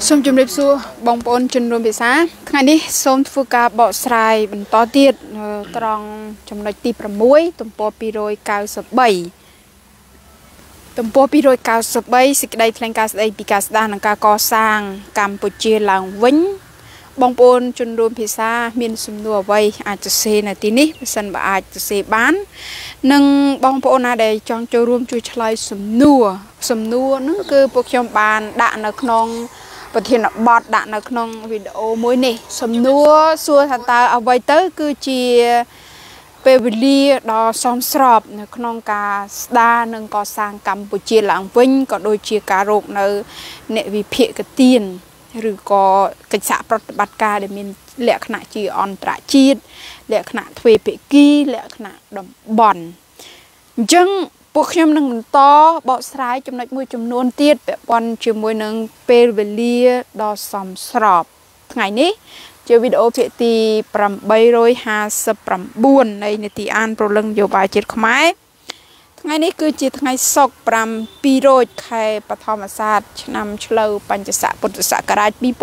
សូមជម្រាបសួរបងប្អូនជនរួមភាសាថ្ងៃនេះសូមធ្វើការបកស្រាយបន្តទៀតត្រង់ចំណុចទី6ទំព័រ293ទំព័រ293សេចក្តីថ្លែងការណ៍ស្តីពីការស្ដារនិងការកសាងកម្ពុជាឡើងវិញបងប្អូនជនរួមភាសាមានសំណួរអ្វីអាចសរសេរនៅទីនេះបើសិនបើអាចសរសេរបាននិងបងប្អូនណាដែលចង់ចូលរួមជួយឆ្លើយសំណួរហ្នឹងគឺពួកខ្ញុំបានដាក់នៅក្នុងប្រធានបទដាក់នៅក្នុងវីដេអូមួយនេះសំណួរសួរថាតើអ្វីទៅគឺជាពេលវេលាដ៏សមស្របនៅក្នុងការស្ដារនិងកសាងកម្ពុជាឡើងវិញក៏ដូចជាការរកនៅអ្នកវិភាគទានឬក៏កិច្ចសហប្រតិបត្តិការដែលមានលក្ខណៈជាអន្តរជាតិលក្ខណៈទ្វេភាគីលក្ខណៈតំបន់អញ្ចឹងពួកខ្ញុំនឹងបន្តបកស្រាយចំណុចមួយចំនួនទៀតពាក់ព័ន្ធជាមួយនឹងពេលវេលាដ៏សមស្របថ្ងៃនេះជាវីដេអូភាគទី859នៃនីតិអានប្រលឹងនយោបាយជាតិខ្មែរថ្ងៃនេះគឺជាថ្ងៃសុក្រ7រោចខែបឋមសាទឆ្នាំឆ្លូវបញ្ញស័កពុទ្ធសករាជ2565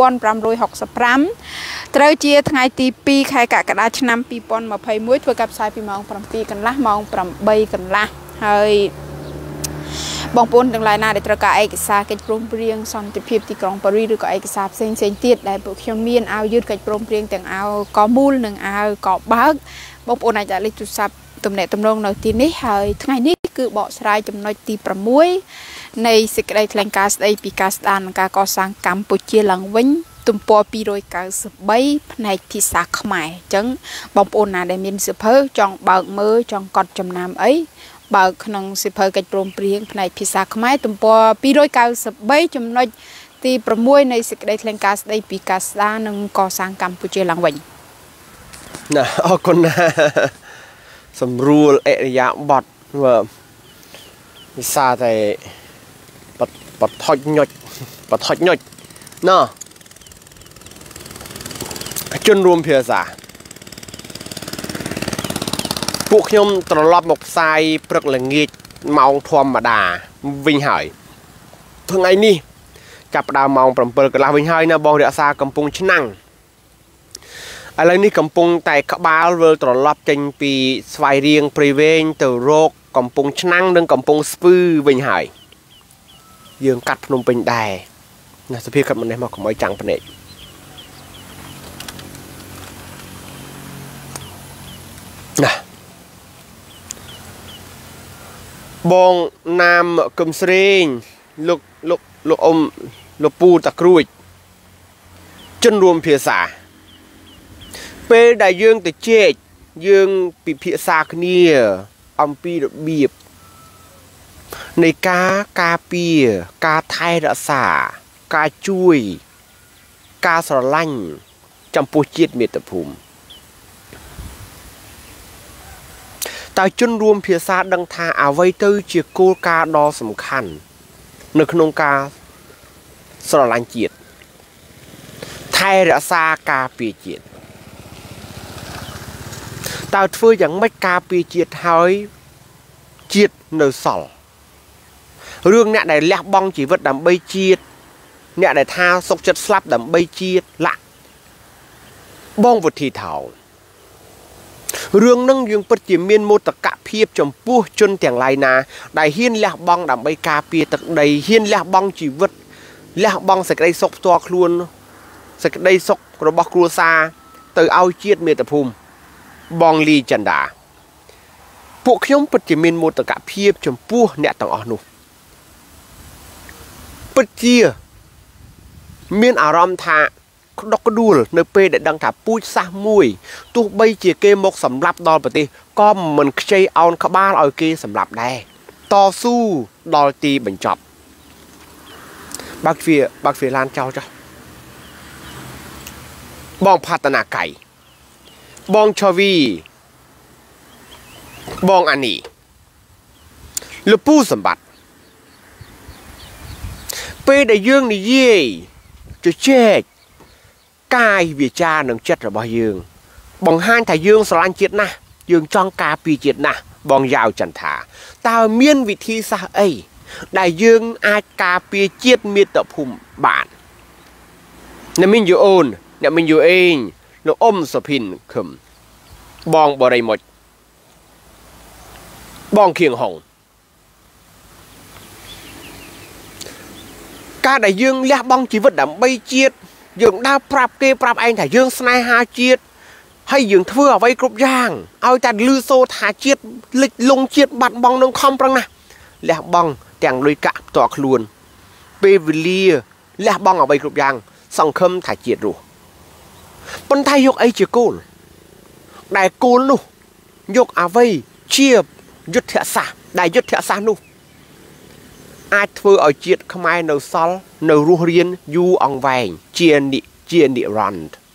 ត្រូវជាថ្ងៃទី2ខែកក្កដាឆ្នាំ2021ធ្វើការផ្សាយពីម៉ោង7កន្លះម៉ោង8កន្លះហើយបងប្អូនទាំងឡាយណាដែលត្រូវការឯកសារកិច្ចព្រមព្រៀងសន្តិភាពទីក្រុងប៉ារីសឬក៏ឯកសារផ្សេងទៀតដែលពួកខ្ញុំមានអាវយឺតកិច្ចព្រមព្រៀងទាំងអាវកមូលនិងអាវកបើកបងប្អូនអាចដាក់លេខទូរស័ព្ទទំនាក់ទំនងនៅទីនេះហើយថ្ងៃនេះគឺបកស្រាយចំណុចទី6នៃសេចក្តីថ្លែងការណ៍ស្តីពីការស្ដារនិងការកសាងកម្ពុជាឡើងវិញទំព័រ293ផ្នែកភាសាខ្មែរអញ្ចឹងបងប្អូនណាដែលមានសៀវភៅចង់បើកមើលចង់កត់ចំណាំអីបើកក្នុងសៀវភៅកិច្ចព្រមព្រៀងផ្នែកភាសាខ្មែរទំព័រ293ចំណុចទី6នៃសេចក្តីថ្លែងការណ៍ស្តីពីការស្ដារនិងកសាងកម្ពុជាឡើងវិញណាអរគុណណាសម្រួលអរិយាប័ត្រវិសាតែបថុចញុចណោះជនរួមភាសាពួកខ្ញុំត្រឡប់មកផ្សាយព្រឹកល្ងាចម៉ោងធម្មតាវិញហើយថ្ងៃនេះចាប់ផ្ដើមម៉ោង7កន្លះវិញហើយណាបងរក្សាកំពុងឆ្នាំងឥឡូវនេះកំពុងតែក្បាលវិលត្រឡប់ចេញពីស្វាយរៀងព្រៃវែងទៅរកកំពុងឆ្នាំងនិងកំពុងស្ពឺវិញហើយយើងកាត់ភ្នំពេញដែរណាសភាកាត់ម្នេះមកកុំឲ្យចាំងភ្នែកណាបងណាមគឹមស្រេងលោកអ៊ំលោកពូតាក្រួចជនរួមភាសាពេលដែលយើងទៅជែកយើងពិភាក្សាគ្នាអំពីរបៀបនៃការពារការថែរក្សាការជួយការស្រឡាញ់ចំពោះជាតិមាតុភូមិតើជនរួមភាសាដឹងថាអ្វីទៅជាគោលការណ៍ដ៏សំខាន់នៅក្នុងការស្រឡាញ់ជាតិថែរក្សាការពារជាតិតើធ្វើយ៉ាងម៉េចការពារជាតិហើយជាតិនៅសល់រឿងអ្នកដែលលះបង់ជីវិតដើម្បីជាតិអ្នកដែលថាសុខចិត្តស្លាប់ដើម្បីជាតិលាក់បងវិធីថោរឿងនឹងយើងពិតជាមានមោទកភាពចំពោះជនទាំងឡាយណាដែលហ៊ានលះបង់ដើម្បីការពារទឹកដីហ៊ានលះបង់ជីវិតលះបង់សេចក្តីសុខផ្ទាល់ខ្លួនសេចក្តីសុខរបស់គ្រួសារទៅឲ្យជាតិមាតុភូមិបងលីចិន្តាពួកខ្ញុំពិតជាមានមោទកភាពចំពោះអ្នកទាំងអស់នោះពិតជាមានអារម្មណ៍ថាក្តុកក្តួលនៅពេលដែលដឹងថាពូជសាសមួយទោះបីជាគេមកសម្លាប់ដល់ប្រទេសក៏មិនខ្ចីអោនក្បាលឲ្យគេសម្លាប់ដែរតស៊ូដល់ទីបញ្ចប់បើកទ្វារឡានចោលចុះបងផាតនាកៃបងឆវីបងអានីលពូសម្បត្តិពេលដែលយើងនិយាយជជែកកាយវាចានិងចិត្តរបស់យើងបង្ហាញថាយើងស្រឡាញ់ជាតិណាស់យើងចង់ការពារជាតិណាស់បងយ៉ាវចន្ទថាតើមានវិធីសាស្ត្រអីដែលយើងអាចការពារជាតិមាតុភូមិបានអ្នកមានយូអូនអ្នកមានយូអេងលោកអ៊ំសុភិនខឹមបងបរិមុចបងខៀងហុងការដែលយើងលះបង់ជីវិតដើម្បីជាតិយើងដើរប្រាប់គេប្រាប់ឯងថាយើងស្នេហាជាតិហើយយើងធ្វើអ្វីគ្រប់យ៉ាងឲ្យតែលឺសូរថាជាតិលិចលង់ជាតិបាត់បង់នឹងខំប្រឹងណាស់លះបង់ទាំងលុយកាក់ផ្ទាល់ខ្លួនពេលវេលាលះបង់អ្វីគ្រប់យ៉ាងសង្ឃឹមថាជាតិរស់ប៉ុន្តែយកអីជាគោលដែលគោលនោះយកអ្វីជាយុទ្ធសាស្ត្រដែលយុទ្ធសាស្ត្រនោះអាចធ្វើឲ្យជាតិខ្មែរនៅសល់នៅរស់រានយូរអង្វែងជានិរន្តរ៍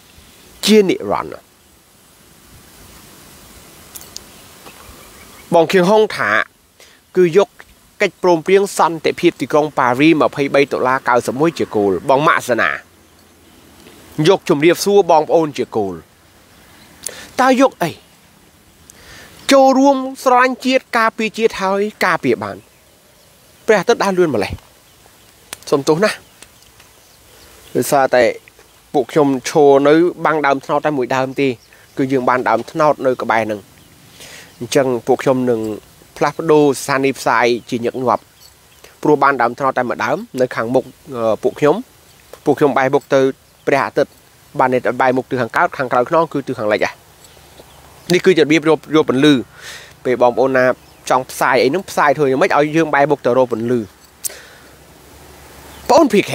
បងខៀងហុងថាគឺយកកិច្ចព្រមព្រៀងសន្តិភាពទីក្រុងប៉ារី23ដុល្លារ91ជាគោលបងម៉ាក់សណាយកជំរាបសួរបងប្អូនជាគោលតើយកអីចូលរួមស្រឡាញ់ជាតិការពារជាតិហើយការពារបានព្រះអាទិត្យដើរលឿនម្លេះសុំទោសណាដោយសារតែពួកខ្ញុំឈរនៅបាំងដើមថ្នោតតែមួយដើមទេគឺយើងបានដើមថ្នោតនៅក្បែរហ្នឹងអញ្ចឹងពួកខ្ញុំនឹងផ្លាស់ប្ដូរស្ថានីយ៍ផ្សាយជាញឹកញាប់ព្រោះបានដើមថ្នោតតែមួយដើមនៅខាងមុខពួកខ្ញុំបែរមុខទៅព្រះអាទិត្យបានតែបែរមុខទៅខាងកើតខាងក្រៅខ្នងគឺទៅខាងលិចនេះគឺជារបៀបយកពន្លឺពេលបងប្អូនណាចង់ផ្សាយអីហ្នឹងផ្សាយធ្វើយ៉ាងម៉េចឲ្យយើងបែរមុខទៅរកពន្លឺបង PK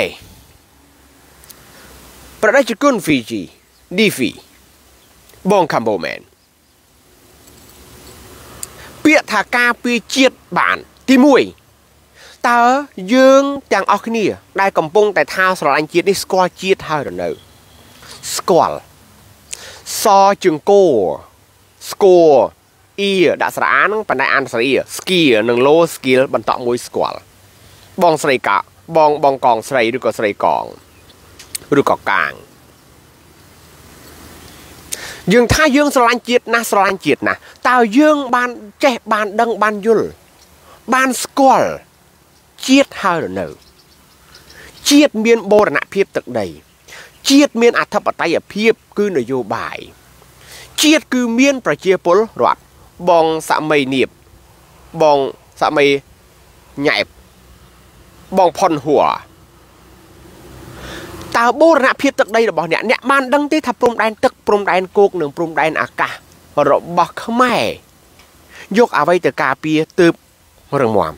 ប្រដេជគុណ Fiji DV បង Camboman ពាក្យថាការពារជាតិបានទី1តើយើងទាំងអស់គ្នាដែលកំពុងតែថាស្រឡាញ់ជាតិនេះស្គាល់ជាតិហើយឬនៅស្គាល់សជើងគោស្គរអ៊ីដាក់ស្រអាហ្នឹងប៉ុន្តែអានស្រអ៊ីស្គីនិងឡូស្គីលបន្តមួយស្គាល់បងស្រីកាបងកងស្រីឬក៏ស្រីកងឬក៏កាងយើងថាយើងស្រឡាញ់ជាតិណាស់ស្រឡាញ់ជាតិណាស់តើយើងបានចេះបានដឹងបានយល់បានស្គាល់ជាតិហើយឬនៅជាតិមានបូរណភាពទឹកដីជាតិមានអធិបតេយ្យភាពគឺនយោបាយជាតិគឺមានប្រជាពលរដ្ឋបងសម័យនៀបបងសម័យញ៉ែបបងផុនហួរតើបូរណភាពទឹកដីរបស់អ្នកបានដឹងទេថាព្រំដែនទឹកព្រំដែនគោកនិងព្រំដែនអាកាសរបស់ខ្មែរយកអ្វីទៅការពារទើបរឹងមាំ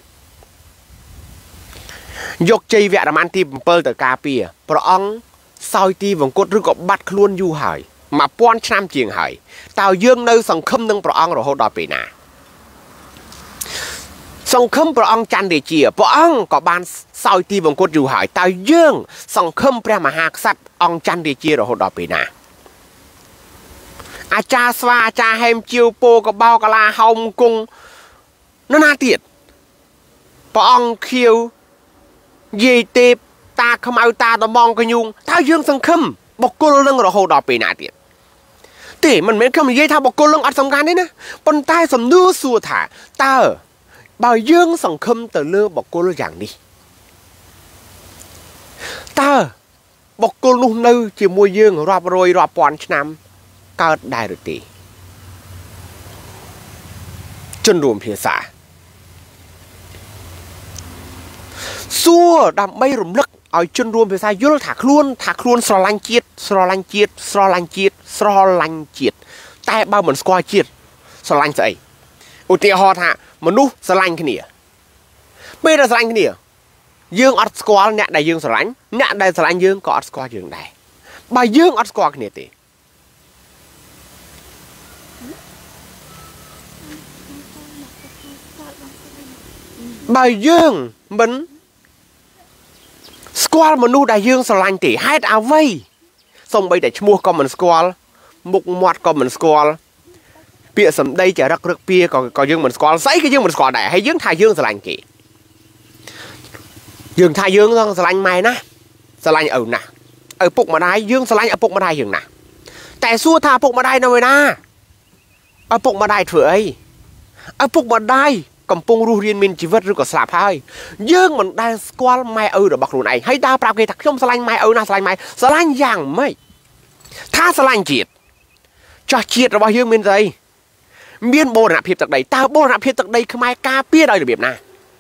យកជ័យវរ្ម័នទី7ទៅការពារព្រះអង្គសោយទីវង្គតឬក៏បាត់ខ្លួនយូរហើយ1000ឆ្នាំជាងហើយតើយើងនៅសង្ឃឹមនឹងព្រះអង្គរហូតដល់ពេលណាសង្ឃឹមព្រះអង្គច័ន្ទរាជាព្រះអង្គក៏បានសោយទីវង្គតយូរហើយតើយើងសង្ឃឹមព្រះមហាក្សត្រអង្គច័ន្ទរាជារហូតដល់ពេលណាអាចារ្យស្វាអាចារ្យហេមជាវពោកបោកាឡាហោមគង់នរណាទៀតព្រះអង្គខៀវយាយទេពតាខ្មៅតាដំបងកញូងតើយើងសង្ឃឹមបុគ្គលនឹងរហូតដល់ពេលណាទៀតទេមិនមែនខ្ញុំនិយាយថាបុគ្គលនឹងអត់សំខាន់ទេណាប៉ុន្តែសំណួរសួរថាតើបើយើងសង្ឃឹមទៅលើបុគ្គលយ៉ាងនេះតើបុគ្គលនោះនៅជាមួយយើងរាប់រយរាប់ពាន់ឆ្នាំកើតដែរឬទេសរួមភាសាសួរដើម្បីរំលឹកឲ្យជនរួមភាសាយល់ថាខ្លួនស្រឡាញ់ជាតិតែបើមិនស្គាល់ជាតិស្រឡាញ់ស្អីឧទាហរណ៍ថាមនុស្សស្រឡាញ់គ្នាពេលដែលស្រឡាញ់គ្នាយើងអត់ស្គាល់អ្នកដែលយើងស្រឡាញ់អ្នកដែលស្រឡាញ់យើងក៏អត់ស្គាល់យើងដែរបើយើងអត់ស្គាល់គ្នាទេបើយើងមិនស្គាល់មនុស្សដែលយើងស្រឡាញ់ទេហេតុអ្វីសូម្បីតែឈ្មោះក៏មិនស្គាល់មុខមាត់ក៏មិនស្គាល់ពាក្យសម្ដីចរិតរឹកពីក៏យើងមិនស្គាល់ស្អីក៏យើងមិនស្គាល់ដែរហើយយើងថាយើងស្រឡាញ់គេយើងថាយើងស្រឡាញ់ម៉ែណាស្រឡាញ់ឪណាឪពុកម្ដាយយើងស្រឡាញ់ឪពុកម្ដាយយើងណាតែសួរថាឪពុកម្ដាយនៅឯណាឪពុកម្ដាយធ្វើអីឪពុកម្ដាយកំពុងរស់រៀនមានជីវិតឬក៏ស្លាប់ហើយយើងមិនដែលស្គាល់ម៉ែឪរបស់ខ្លួនឯងហើយដើរប្រាប់គេថាខ្ញុំស្រឡាញ់ម៉ែឪណាស្រឡាញ់ម៉ែស្រឡាញ់យ៉ាងម៉េចថាស្រឡាញ់ជាតិចោះជាតិរបស់យើងមានស្អីមានបូរណភាពទឹកដីតើបូរណភាពទឹកដីខ្មែរការពារដោយរបៀបណា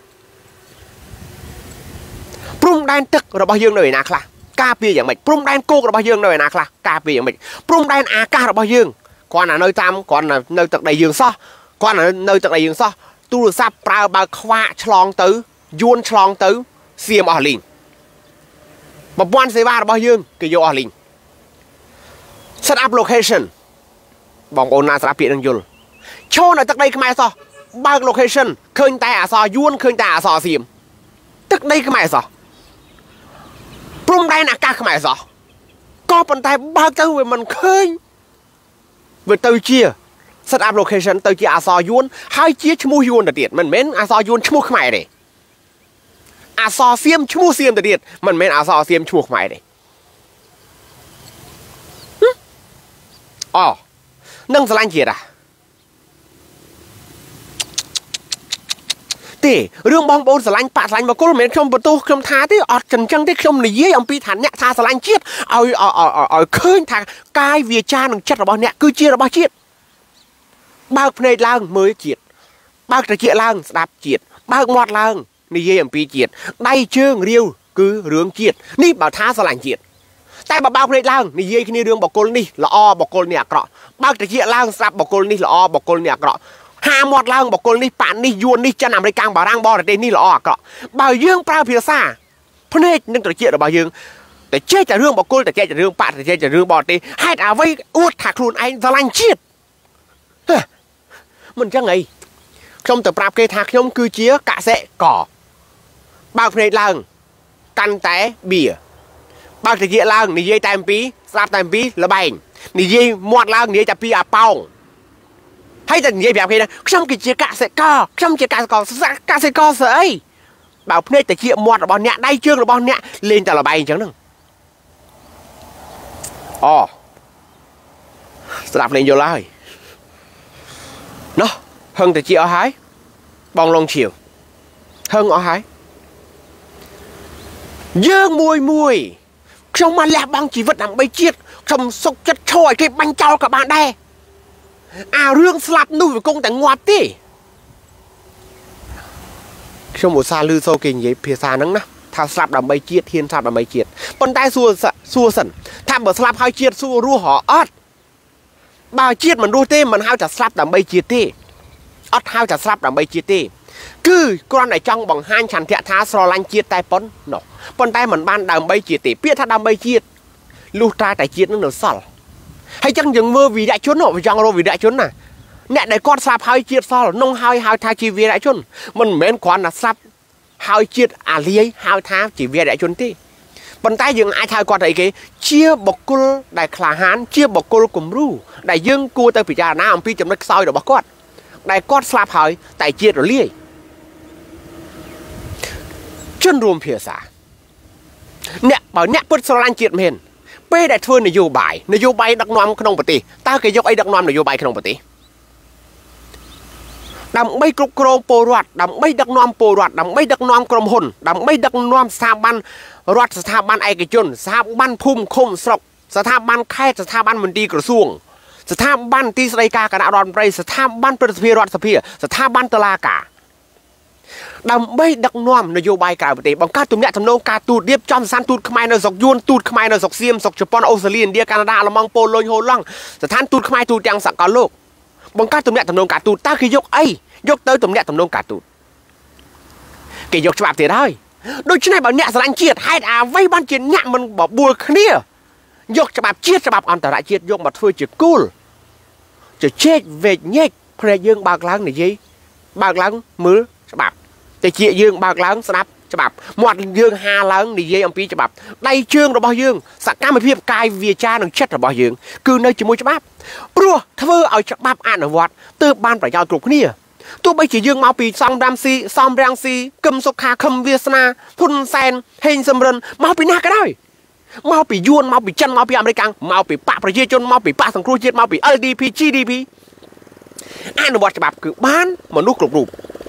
ព្រំដែនទឹករបស់យើងនៅឯណាខ្លះការពារយ៉ាងម៉េចព្រំដែនគោករបស់យើងនៅឯណាខ្លះការពារយ៉ាងម៉េចព្រំដែនអាកាសរបស់យើងគាត់នៅតាមគាត់នៅទឹកដីយើងសោះគាត់នៅទឹកដីយើងសោះទូរស័ព្ទប្រើបើខ្វាក់ឆ្លងទៅយួនឆ្លងទៅសៀមអស់លីងប្រព័ន្ធសេវារបស់យើងគេយកអស់លីង set up location បងប្អូនណាស្ដាប់ពាក្យនឹងយល់ឈរនៅទឹកដីខ្មែរសោះបើក location ឃើញតែអក្សរយួនឃើញតែអក្សរសៀមទឹកដីខ្មែរសោះព្រំដែនអាកាសខ្មែរសោះក៏ប៉ុន្តែបើកទៅវាមិនឃើញវាទៅជា set up location ទៅជាអក្សរយួនហើយជាឈ្មោះយួនទៅទៀតមិនមែនអក្សរយួនឈ្មោះខ្មែរទេអក្សរសៀមឈ្មោះសៀមទៅទៀតមិនមែនអក្សរសៀមឈ្មោះខ្មែរទេអូនឹងស្រឡាញ់ជាតិទេរឿងបងប្អូនស្រឡាញ់បាក់ស្រឡាញ់បកគលមិនមែនខ្ញុំបន្ទោសខ្ញុំថាទេអត់ចិញ្ចឹងទេខ្ញុំនិយាយអំពីថាអ្នកថាស្រឡាញ់ជាតិឲ្យឃើញថាកាយវាចានិងចិត្តរបស់អ្នកគឺជារបស់ជាតិបើកភ្នែកឡើងមើលជាតិបើកត្រចៀកឡើងស្ដាប់ជាតិបើកមាត់ឡើងនិយាយអំពីជាតិដៃជើងរាវគឺរឿងជាតិនេះបើថាស្រឡាញ់ជាតិតែបើបើកភ្នែកឡើងនិយាយគ្នារឿងបកគលនេះល្អបកគលនេះអាក្រក់បើកត្រចៀកឡើងស្ដាប់បកគលនេះល្អបកគលនេះអាក្រក់ហាមាត់ឡើងបកគលនេះប៉ានេះយួននេះចិនអាមេរិកបារាំងបរទេសនេះល្អអាក្រក់បើយើងប្រើភាសាភ្នែកនិងត្រចៀករបស់យើងតែចេះតែរឿងបកគលតែចេះតែរឿងប៉ាតែចេះតែរឿងបរទេសហេតុអ្វីអួតថាខ្លួនឯងស្រឡាញ់ជាតិមិនចឹងអីខ្ញុំទៅប្រាប់គេថាខ្ញុំគឺជាកសិករបើកភ្នែកឡើងកាន់តែបៀបើកត្រចៀកឡើងនិយាយតែអំពីស្ដាប់តែអំពីលបែងនិយាយមាត់ឡើងនិយាយតែពីអាប៉ោងហើយតែនិយាយប្រាប់គេថាខ្ញុំគឺជាកសិករខ្ញុំជាកសិករស្អីបើភ្នែកត្រចៀកមាត់របស់អ្នកដៃជើងរបស់អ្នកលេងតែលបែងអញ្ចឹងហ្នឹងអូស្ដាប់លេងយល់ហើយណោះហឹងត្រចៀកអស់ហើយបងឡុងឈៀវហឹងអស់ហើយយើងមួយខ្ញុំមកលះបង់ជីវិតដើម្បីជាតិខ្ញុំសុកចិត្តឈរឲ្យគេបាញ់ចោលក៏បានដែរអារឿងស្លាប់នោះវាគង់តែងាប់ទេខ្ញុំឧស្សាហ៍លឺសូគេនិយាយភាសាហ្នឹងណាថាស្លាប់ដើម្បីជាតិហ៊ានស្លាប់ដើម្បីជាតិប៉ុន្តែសួរសិនថាបើស្លាប់ហើយជាតិសួររស់ហ៎អត់បើជាតិមិនរស់ទេមិនហៅថាស្លាប់ដើម្បីជាតិទេអត់ហៅថាស្លាប់ដើម្បីជាតិទេគឺគ្រាន់តែចង់បង្ហាញឆន្ទៈថាស្រឡាញ់ជាតិតែប៉ុណ្ណោះប៉ុន្តែមិនបានដើម្បីជាតិទេពាក្យថាដើម្បីជាតិលុះត្រាតែជាតិនឹងនៅសល់ហើយចឹងយើងមើលវីរៈជនវាចង់រកវីរៈជនណាអ្នកដែលគាត់ស្លាប់ហើយជាតិសល់នោះហើយហៅថាជាវីរៈជនមិនមែនគ្រាន់តែស្លាប់ហើយជាតិអាលាយហៅថាជាវីរៈជនទេប៉ុន្តែយើងអាចហៅគាត់ថាអីគេជាបុគ្គលដែលក្លាហានជាបុគ្គលគំរូដែលយើងគួរទៅពិចារណាអំពីចំណុចខ្សោយរបស់គាត់ដែលគាត់ស្លាប់ហើយតែជាតិរលាយជនរួមភាសាអ្នកបើអ្នកពិតស្រឡាញ់ជាតិមែនពេលដែលធ្វើនយោបាយដឹកនាំក្នុងប្រទេសតើគេយកអីដឹកនាំនយោបាយក្នុងប្រទេសដើម្បីគ្រប់គ្រងពលរដ្ឋដើម្បីដឹកនាំពលរដ្ឋដើម្បីដឹកនាំក្រុមហ៊ុនដើម្បីដឹកនាំស្ថាប័នរដ្ឋស្ថាប័នឯកជនស្ថាប័នភូមិឃុំស្រុកស្ថាប័នខេត្តស្ថាប័នមន្ទីរក្រសួងស្ថាប័នទីស្តីការគណៈរដ្ឋមន្ត្រីស្ថាប័នព្រឹទ្ធសភារដ្ឋសភាស្ថាប័នតុលាការដើម្បីដឹកនាំនយោបាយក្រៅប្រទេសបង្កើតទំនាក់ទំនងការទូតរៀបចំស្ថានទូតខ្មែរនៅស្រុកយួនទូតខ្មែរនៅស្រុកសៀមស្រុកជប៉ុនអូស្ត្រាលីឥណ្ឌាកាណាដាអាល្លឺម៉ង់ប៉ូឡូញហូឡង់ស្ថានទូតខ្មែរទូទាំងសកលលោកបង្កើតទំនាក់ទំនងការទូតតើគេយកអីយកទៅទំនាក់ទំនងការទូតគេយកច្បាប់ទៀតហើយដូច្នេះបើអ្នកស្រឡាញ់ជាតិហេតុអ្វីបានជាអ្នកមិនបបួលគ្នាយកច្បាប់ជាតិច្បាប់អន្តរជាតិយកមកធ្វើជាគោលជជែកវែកញែកភ្នែកយើងបើកឡើងនិយាយបើកឡើងមើលច្បាប់តែជាយើងបើកឡើងស្ដាប់ច្បាប់មាត់យើងហាឡើងនិយាយអំពីច្បាប់ដៃជើងរបស់យើងសកម្មភាពកាយវាចានិងចិត្តរបស់យើងគឺនៅជាមួយច្បាប់ព្រោះធ្វើឲ្យច្បាប់អនុវត្តទើបបានប្រយោជន៍គ្រប់គ្នាទោះបីជាយើងមកពីសំរាំងស៊ីគឹមសុខាខឹមវាសនាហ៊ុនសែនហេងសំរិនមកពីណាក៏ដោយមកពីយួនមកពីចិនមកពីអាមេរិកមកពីបកប្រជាជនមកពីបកសង្គ្រោះជាតិមកពី LDP GDP អនុវត្តច្បាប់គឺបានមនុស្សគ្រប់រូប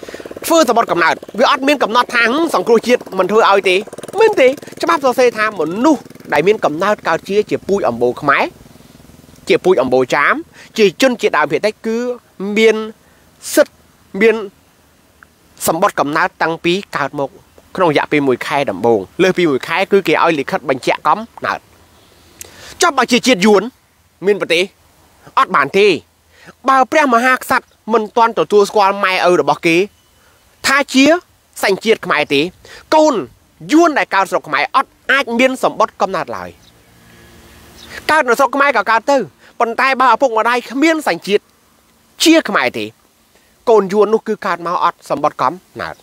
ធ្វើសបុតកំណើតវាអត់មានកំណត់ថាសង្គ្រោះជាតិមិនធ្វើឲ្យទេមិនទេច្បាប់សរសេរថាមនុស្សដែលមានកំណើតកើតជាពូជអម្បូរខ្មែរជាពូជអម្បូរចាមជាជនជាតិដើមភាគតិចគឺមានសិទ្ធិមានសម្បត្តិកំណើតតាំងពីកើតមកក្នុងរយៈពេល1ខែដំបូងលើសពី1ខែគឺគេឲ្យលិខិតបញ្ជាក់កំណើតចុះបើជាជាតិយួនមានប្រទេសអត់បានទេបើព្រះមហាក្សត្រមិនទាន់ទទួលស្គាល់ម៉ែឪរបស់គេថាជាសញ្ជាតិខ្មែរទេកូនយួនដែលកើតស្រុកខ្មែរអត់អាចមានសម្បត្តិកំណើតឡើយកើតនៅស្រុកខ្មែរក៏កើតទៅប៉ុន្តែបើឪពុកម្ដាយគ្មានសញ្ជាតិជាខ្មែរទេកូនយួននោះគឺកើតមកអត់សម្បត្តិកំណើត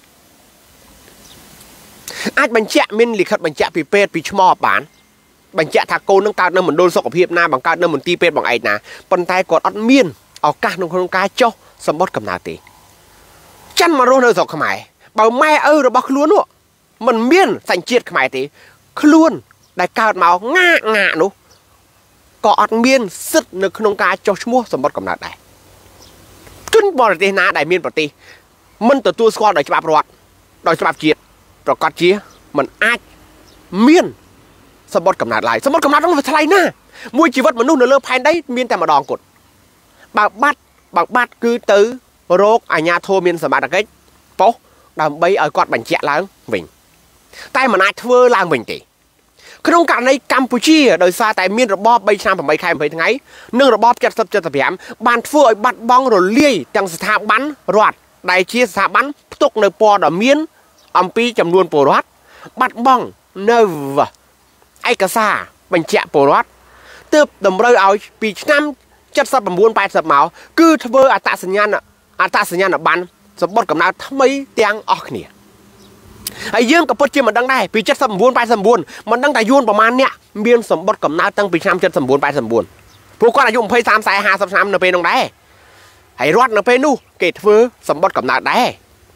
អាចបញ្ជាក់មានលិខិតបញ្ជាក់ពីពេទ្យពីឈ្មោះបានបញ្ជាក់ថាកូននឹងកើតនៅមណ្ឌលសុខភាពណាបង្កើតនៅមន្ទីរពេទ្យបងឯងណាប៉ុន្តែគាត់អត់មានឱកាសក្នុងការចុះសម្បត្តិកំណើតទេចិនមករស់នៅស្រុកខ្មែរបើម៉ែឪរបស់ខ្លួននោះមិនមានសញ្ជាតិខ្មែរទេខ្លួនដែលកើតមកងាកនោះក៏អត់មានសិទ្ធិនៅក្នុងការចុះឈ្មោះសម្បត្តិកំណើតដែរជនបរទេសណាដែលមានប្រទេសមិនទទួលស្គាល់ដោយច្បាប់រដ្ឋដោយច្បាប់ជាតិប្រកាសជាមិនអាចមានសម្បត្តិកំណើតឡើយសម្បត្តិកំណើតនោះវាថ្លៃណាស់មួយជីវិតមនុស្សនៅលើផែនដីមានតែម្ដងគត់បើបាត់គឺទៅរកអាជ្ញាធរមានសមត្ថកិច្ចប៉ុស្តិ៍ដើម្បីឲ្យគាត់បញ្ជាក់ឡើងវិញតែមិនអាចធ្វើឡើងវិញទេក្នុងករណីកម្ពុជាដោយសារតែមានរបប3ឆ្នាំ8ខែ20ថ្ងៃនិងរបប70 75បានធ្វើឲ្យបាត់បង់រលាយទាំងស្ថាប័នរដ្ឋដែលជាស្ថាប័នផ្ទុកនៅព័ត៌មានអំពីចំនួនពលរដ្ឋបាត់បង់នៅឯកសារបញ្ជាក់ពលរដ្ឋទើបតម្រូវឲ្យពីឆ្នាំ79 80មកគឺធ្វើអត្តសញ្ញាណប័ណ្ណសម្បត្តិកំណើតថ្មីទាំងអស់គ្នាហើយយើងក៏ពិតជាមិនដឹងដែរពី79 89មិនដឹងថាយួនប្រមាណអ្នកមានសម្បត្តិកំណើតតាំងពីឆ្នាំ79 89ពួកគាត់អាយុ20 30 40 50ឆ្នាំនៅពេលនោះដែរហើយរដ្ឋនៅពេលនោះគេធ្វើសម្បត្តិកំណើតដែរ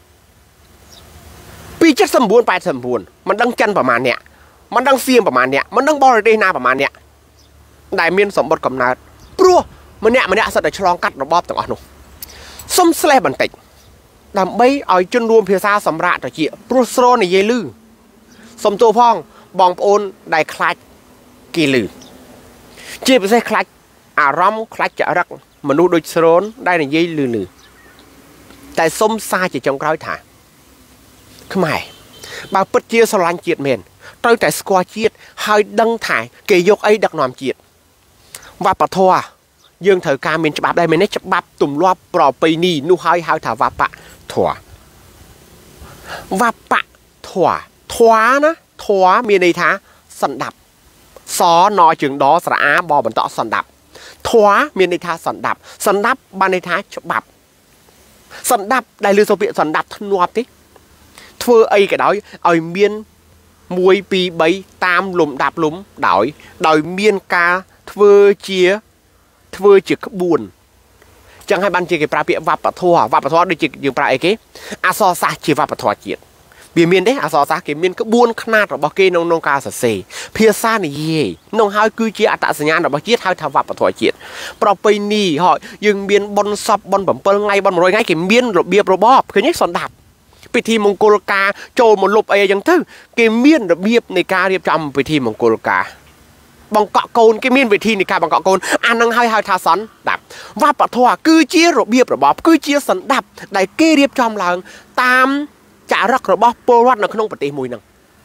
ពី79 89មិនដឹងចិនប្រមាណអ្នកមិនដឹងសៀមប្រមាណអ្នកមិនដឹងបរទេសណាប្រមាណអ្នកដែលមានសម្បត្តិកំណើតព្រោះម្នាក់សិតតែឆ្លងកាត់របបទាំងអស់នោះសុំស្លេះបន្តិចដើម្បីឲ្យជនរួមភាសាសម្រាប់ត្រជាព្រោះស្រនិយាយលឺសុំទោសផងបងប្អូនដែលខ្លាចគេលឺជាពិសេសខ្លាចអារម្មណ៍ខ្លាចចរិតមនុស្សដូចស្រនដែលនិយាយលឺតែសុំសារជាចុងក្រោយថាខ្មែរបើពិតជាស្រឡាញ់ជាតិមែនត្រូវតែស្គាល់ជាតិហើយដឹងថាគេយកអីដឹកនាំជាតិវប្បធម៌យើងត្រូវការមានច្បាប់ដែរមែនទេច្បាប់ទម្លាប់ប្រពៃណីនោះហើយហៅថាវប្បធម៌វប្បធម៌ធម៌ណាធម៌មានន័យថាសន្តាប់សណជើងដស្រអាបបន្តសន្តាប់ធម៌មានន័យថាសន្តាប់បានន័យថាច្បាប់សន្តាប់ដែលលើសូពាក្យសន្តាប់ធ្នាប់ទេធ្វើអីក៏ដោយឲ្យមាន1 2 3តាមលំដាប់លំដោយមានការធ្វើជាក្បួនចឹងហើយបានជាគេប្រើពាក្យវប្បធម៌ដូចជាយើងប្រើអីគេអក្សរសាស្ត្រជាវប្បធម៌ជាតិវាមានទេអក្សរសាស្ត្រគេមានក្បួនខ្នាតរបស់គេក្នុងការសរសេរភាសានិយាយនោះហើយគឺជាអត្តសញ្ញាណរបស់ជាតិហៅថាវប្បធម៌ជាតិប្រពៃណីហើយយើងមានបុណ្យសពបុណ្យ7ថ្ងៃបុណ្យ100ថ្ងៃគេមានរបៀបរបបឃើញទេសន្តាប់ពិធីមង្គលការចូលមកលុបអីចឹងទៅគេមានរបៀបនៃការរៀបចំពិធីមង្គលការបង្កក់កូនគេមានវិធីនៃការបង្កក់កូនអានឹងហៅថាសន្តាប់វប្បធម៌គឺជារបៀបរបបគឺជាសន្តាប់ដែលគេរៀបចំឡើងតាមចរិតរបស់ពលរដ្ឋនៅក្នុងប្រទេសមួយហ្នឹង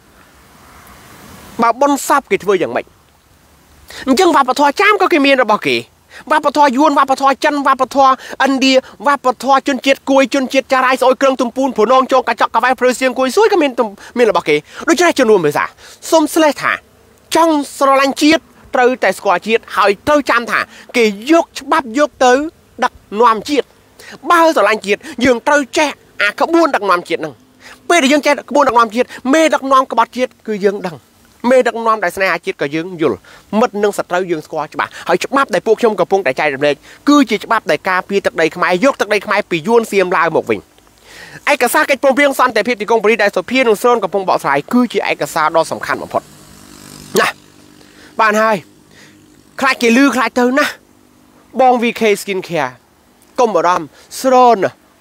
បើបុណ្យសពគេធ្វើយ៉ាងម៉េចអញ្ចឹងវប្បធម៌ចាមក៏គេមានរបស់គេវប្បធម៌យួនវប្បធម៌ចិនវប្បធម៌ឥណ្ឌាវប្បធម៌ជនជាតិគួយជនជាតិចារាយស្អុយគ្រឿងទំពូនព្រនងចងកញ្ចក់កវ៉ែព្រឺសៀងគួយសួយក៏មានរបស់គេដូច្នេះជំនុំភាសាសុំស្លេះថាចង់ស្រឡាញ់ជាតិត្រូវតែស្គាល់ជាតិហើយត្រូវចាំថាគេយកច្បាប់យកទៅដឹកនាំជាតិបើស្រឡាញ់ជាតិយើងត្រូវចេះអាក្បួនដឹកនាំជាតិហ្នឹងពេលដែលយើងចេះក្បួនដឹកនាំជាតិមេដឹកនាំក្បត់ជាតិគឺយើងដឹងមេដឹកនាំដែលស្នេហាជាតិក៏យើងយល់មិត្តនិងសត្រូវយើងស្គាល់ច្បាស់ហើយច្បាប់ដែលពួកខ្ញុំកំពុងតែចែករំលែកគឺជាច្បាប់ដែលការពារទឹកដីខ្មែរយកទឹកដីខ្មែរពីយួនសៀមឡាវមកវិញឯកសារកិច្ចព្រមព្រៀងសន្តិភាពទីក្រុងប៉ារីសដែលសុភានិងស្រនកំពុងបកស្រាយគឺជាឯកសារដ៏សំខាន់បំផុតណាបានហើយខ្លាចគេលឺខ្លាចទៅណាបង VK Skin Care កុំបារម្ភស្រន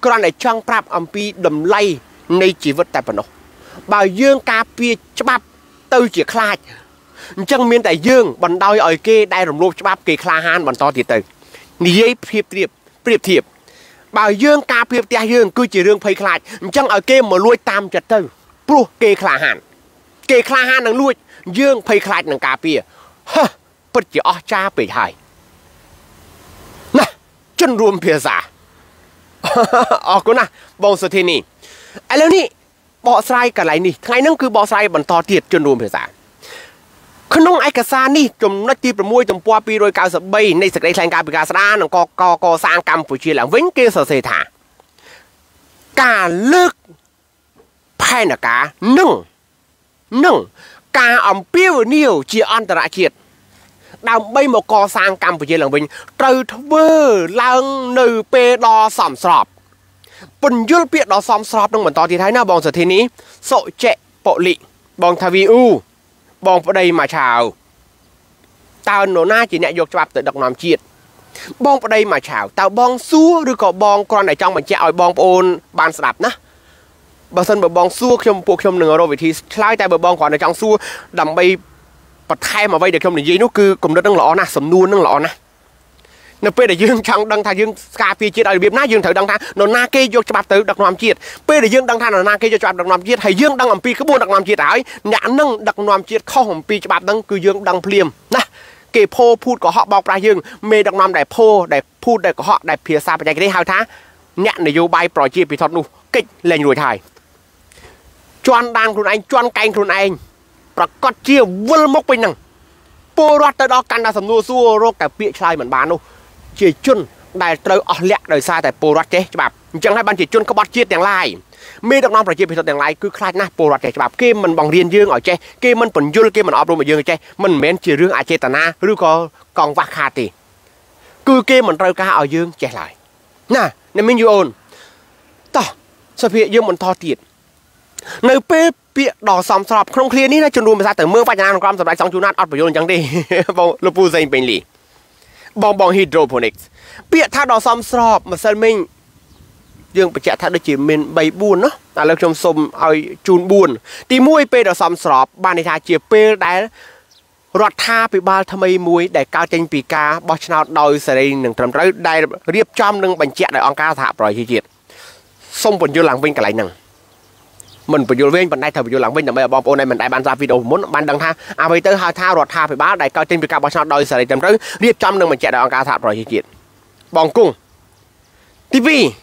គ្រាន់តែចង់ប្រាប់អំពីតម្លៃនៃជីវិតតែប៉ុណ្ណោះបើយើងការពារច្បាប់ទៅជាខ្លាចអញ្ចឹងមានតែយើងបណ្ដោយឲ្យគេដែលរំលោភច្បាប់គេក្លាហានបន្តទៀតទៅនិយាយប្រៀបធៀបបើយើងការពារផ្ទះយើងគឺជារឿងភ័យខ្លាចអញ្ចឹងឲ្យគេមកលួចតាមចិត្តទៅព្រោះគេក្លាហាននឹងលួចយើងភ័យខ្លាចនឹងការពារពិតជាអស្ចារ្យពេកហើយណាជនរួមភាសាអរគុណណាបងសុធីនីឥឡូវនេះបកស្រាយកន្លែងនេះថ្ងៃហ្នឹងគឺបកស្រាយបន្តទៀតជនរួមភាសាក្នុងឯកសារនេះចំណុចទី6ទំព័រ293នៃសេចក្តីថ្លែងការណ៍ពីការស្ដារនិងកសាងកម្ពុជាឡើងវិញគេសរសេរថាការលើកផែនការនិងការអំពាវនាវជាអន្តរជាតិដើម្បីមកកសាងកម្ពុជាឡើងវិញត្រូវធ្វើឡើងនៅពេលដ៏សមស្របពន្យល់ពាក្យដ៏សមស្របនឹងបន្តទៀតហើយណាបងសុធីនីសុចិបុលិបងថាវីអ៊ូបងប្តីមកឆាវតើនរណាជាអ្នកយកច្បាប់ទៅដឹកនាំជាតិបងប្តីមកឆាវតើបងសួរឬក៏បងគ្រាន់តែចង់បញ្ជាក់ឲ្យបងប្អូនបានស្ដាប់ណាបើសិនបើបងសួរពួកខ្ញុំនឹងរកវិធីឆ្លើយតែបើបងគ្រាន់តែចង់សួរដើម្បីបន្ថែមអ្វីដែលខ្ញុំនិយាយនោះគឺគំនិតនឹងល្អណាស់សំណួរនឹងល្អណាស់នៅពេលដែលយើងចង់ដឹងថាយើងការពារជាតិឲ្យរបៀបណាយើងត្រូវដឹងថានរណាគេយកច្បាប់ទៅដឹកនាំជាតិពេលដែលយើងដឹងថានរណាគេយកច្បាប់ដឹកនាំជាតិហើយយើងដឹងអំពីក្បួនដឹកនាំជាតិហើយអ្នកនឹងដឹកនាំជាតិខុសអំពីច្បាប់ហ្នឹងគឺយើងដឹងភ្លាមណាគេភូតកុហកបោកប្រាស់យើងមេដឹកនាំដែលភូដែលភូតដែលកុហកដែលភាសាបច្ចេកទេហៅថាអ្នកនយោបាយប្រជាពិធដ្ឋនោះកិច្ចលែងរួចហើយជន់ដានខ្លួនឯងជន់កែងខ្លួនឯងប្រកាសជាវិលមកពេញហ្នឹងពលរដ្ឋទៅដល់កាន់តែសំណួរសួររកតែពាក្យឆ្លើយមិនបាននោះជាជនដែលត្រូវអស់លក្ខដោយសារតែពលរដ្ឋចេះច្បាប់អញ្ចឹងហើយបានជាជនក្បត់ជាតិទាំងឡាយមេដឹកនាំប្រជាពិធដ្ឋទាំងឡាយគឺខ្លាចណាស់ពលរដ្ឋចេះច្បាប់គេមិនបង្រៀនយើងឲ្យចេះគេមិនបញ្យល់គេមិនអប់រំឲ្យយើងចេះមិនមែនជារឿងអចេតនាឬក៏កង្វះខាតទេគឺគេមិនត្រូវការឲ្យយើងចេះឡើយណាអ្នកមីងយូអូនតោះសុភាយើងបន្តទៀតនៅពេលពាក្យដ៏សមស្របក្នុងឃ្លានេះណាជនរួមភាសាទៅមើលវចនានុក្រមសម្រាប់សងជួនណាត់អត់ប្រយោជន៍អញ្ចឹងទេបងលោកពូសេងពេញលីបង hydroponics ពាក្យថាដ៏សមស្របម្សិលមិញយើងបញ្ជាក់ថាដូចជាមាន3 4ណាឥឡូវខ្ញុំសូមឲ្យជូន4ទី1ពេលដ៏សមស្របបានន័យថាជាពេលដែលរដ្ឋាភិបាលថ្មីមួយដែលកើតចេញពីការបោះឆ្នោតដោយសេរីនិងត្រឹមត្រូវដែលរៀបចំនិងបញ្ជាក់ដោយអង្គការសហប្រជាជាតិសូមពន្យល់ឡើងវិញកន្លែងហ្នឹងមិនបញ្យល់វិញប៉ុន្តែត្រូវបញ្យល់ឡើងវិញដើម្បីឲ្យបងប្អូនដែលមិនដែលបានស្ដាប់វីដេអូមុនបានដឹងថាអ្វីទៅហៅថារដ្ឋាភិបាលដែលកើតចេញពីការបោះឆ្នោតដោយសេរីត្រឹមត្រូវរៀបចំនិងបញ្ជាក់ដោយអង្គការសហប្រជាជាតិបងគង់ទី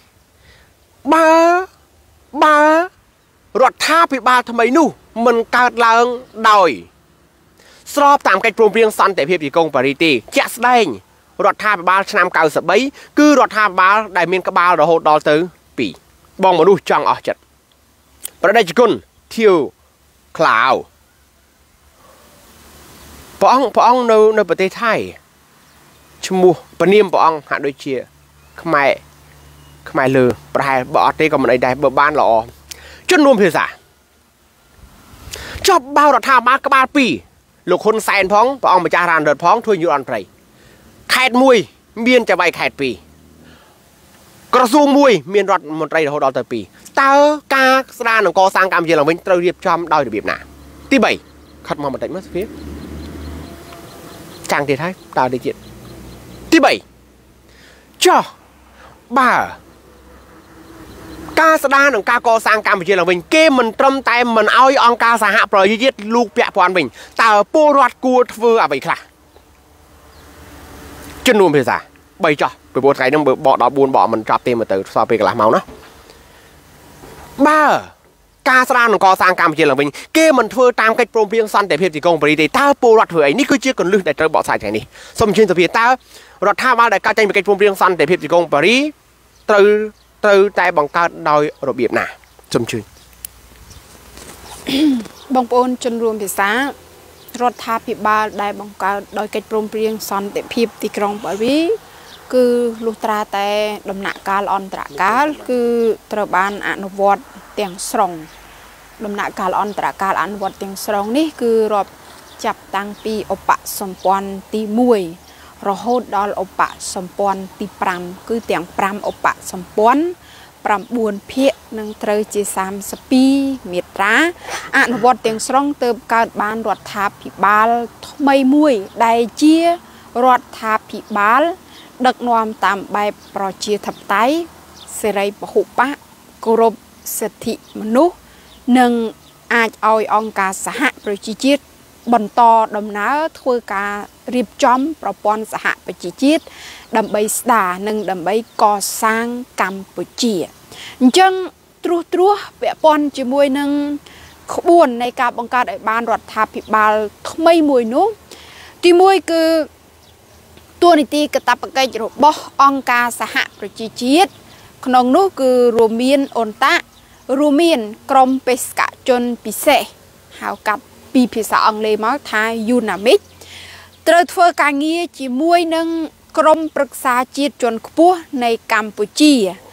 2បើរដ្ឋាភិបាលថ្មីនោះមិនកើតឡើងដោយស្របតាមកិច្ចព្រមព្រៀងសន្តិភាពទីក្រុងប៉ារីសទេជាក់ស្ដែងរដ្ឋាភិបាលឆ្នាំ93គឺរដ្ឋាភិបាលដែលមានក្បាលរហូតដល់ទៅ2បងមនុស្សចង់អស់ចិត្តប្រដេជគុណធៀវក្លាវព្រះអង្គនៅប្រទេសថៃឈ្មោះពនាមព្រះអង្គហាក់ដូចជាខ្មែរលើប្រហែលបើអត់ទេក៏មិនអីដែរបើបានល្អជនរួមភាសាចប់បោរដ្ឋាភិបាលក្បាល2លោកហ៊ុនសែនផងព្រះអង្គម្ចាស់រានរដ្ឋផងធ្វើយុទ្ធអន្តរ័យខេត្តមួយមានចៅហ្វាយខេត្ត2ក្រសួងមួយមានរដ្ឋមន្ត្រីរហូតដល់ទៅ2តើការស្ដារនិងកសាងកម្ពុជាឡើងវិញត្រូវរៀបចំដោយរបៀបណាទី3ខិតមកបន្តិចមើលសុភាចាំងទៀតហើយតើទីទៀតទី3ចុះបើការស្ដារនិងការកសាងកម្ពុជាឡើងវិញគេមិនត្រឹមតែមិនអោយអង្គការសហប្រជាជាតិលោកពាក់ព័ន្ធវិញតើពលរដ្ឋគួរធ្វើអ្វីខ្លះជំនុំភាសា3ចុះពីព្រោះថ្ងៃហ្នឹងបើបកដល់4បកមិនចប់ទេមើលទៅសល់ពេលកន្លះម៉ោងណាបើការស្ដារនិងកសាងកម្ពុជាឡើងវិញគេមិនធ្វើតាមកិច្ចព្រមព្រៀងសន្តិភាពទីក្រុងប៉ារីសទេតើពលរដ្ឋធ្វើអីនេះគឺជាកន្លឹះដែលត្រូវបកស្រាយថ្ងៃនេះសូមអញ្ជើញសុភាតើរដ្ឋាភិបាលដែលកើតចេញពីកិច្ចព្រមព្រៀងសន្តិភាពទីក្រុងប៉ារីសត្រូវតែបង្កើតដោយរបៀបណាសូមអញ្ជើញបងប្អូនជនរួមភាសារដ្ឋាភិបាលដែលបង្កើតដោយកិច្ចព្រមព្រៀងសន្តិភាពទីក្រុងប៉ារីសគឺលុះត្រាតែដំណាក់កាលអន្តរកាលគឺត្រូវបានអនុវត្តទាំងស្រុងដំណាក់កាលអន្តរកាលអនុវត្តទាំងស្រុងនេះគឺរាប់ចាប់តាំងពីឧបសម្ព័ន្ធទី1រហូតដល់ឧបសម្ព័ន្ធទី5គឺទាំង5ឧបសម្ព័ន្ធ 9ភាគនឹងត្រូវជា32មាត្រាអនុវត្តទាំងស្រុងទើបកើតបានរដ្ឋាភិបាលថ្មីមួយដែលជារដ្ឋាភិបាលដឹកនាំតាមបែបប្រជាធិបតេយ្យសេរីពហុបកគោរពសិទ្ធិមនុស្សនិងអាចឲ្យអង្គការសហប្រជាជាតិបន្តដំណើរធ្វើការរៀបចំប្រព័ន្ធសហប្រជាជាតិដើម្បីស្ដារនិងដើម្បីកសាងកម្ពុជាអញ្ចឹងត្រួសពាក់ព័ន្ធជាមួយនឹងក្បួននៃការបង្កើតឲ្យបានរដ្ឋាភិបាលថ្មីមួយនោះទី1គឺតួនាទីកាតព្វកិច្ចរបស់អង្គការសហប្រជាជាតិក្នុងនោះគឺរួមមានអ៊ុនតារួមមានក្រមបេសកជនពិសេសហៅកាត់ពីភាសាអង់គ្លេសមកថា UNAMID ត្រូវធ្វើការងារជាមួយនឹងក្រមប្រឹក្សាជាតិជាន់ខ្ពស់នៃកម្ពុជា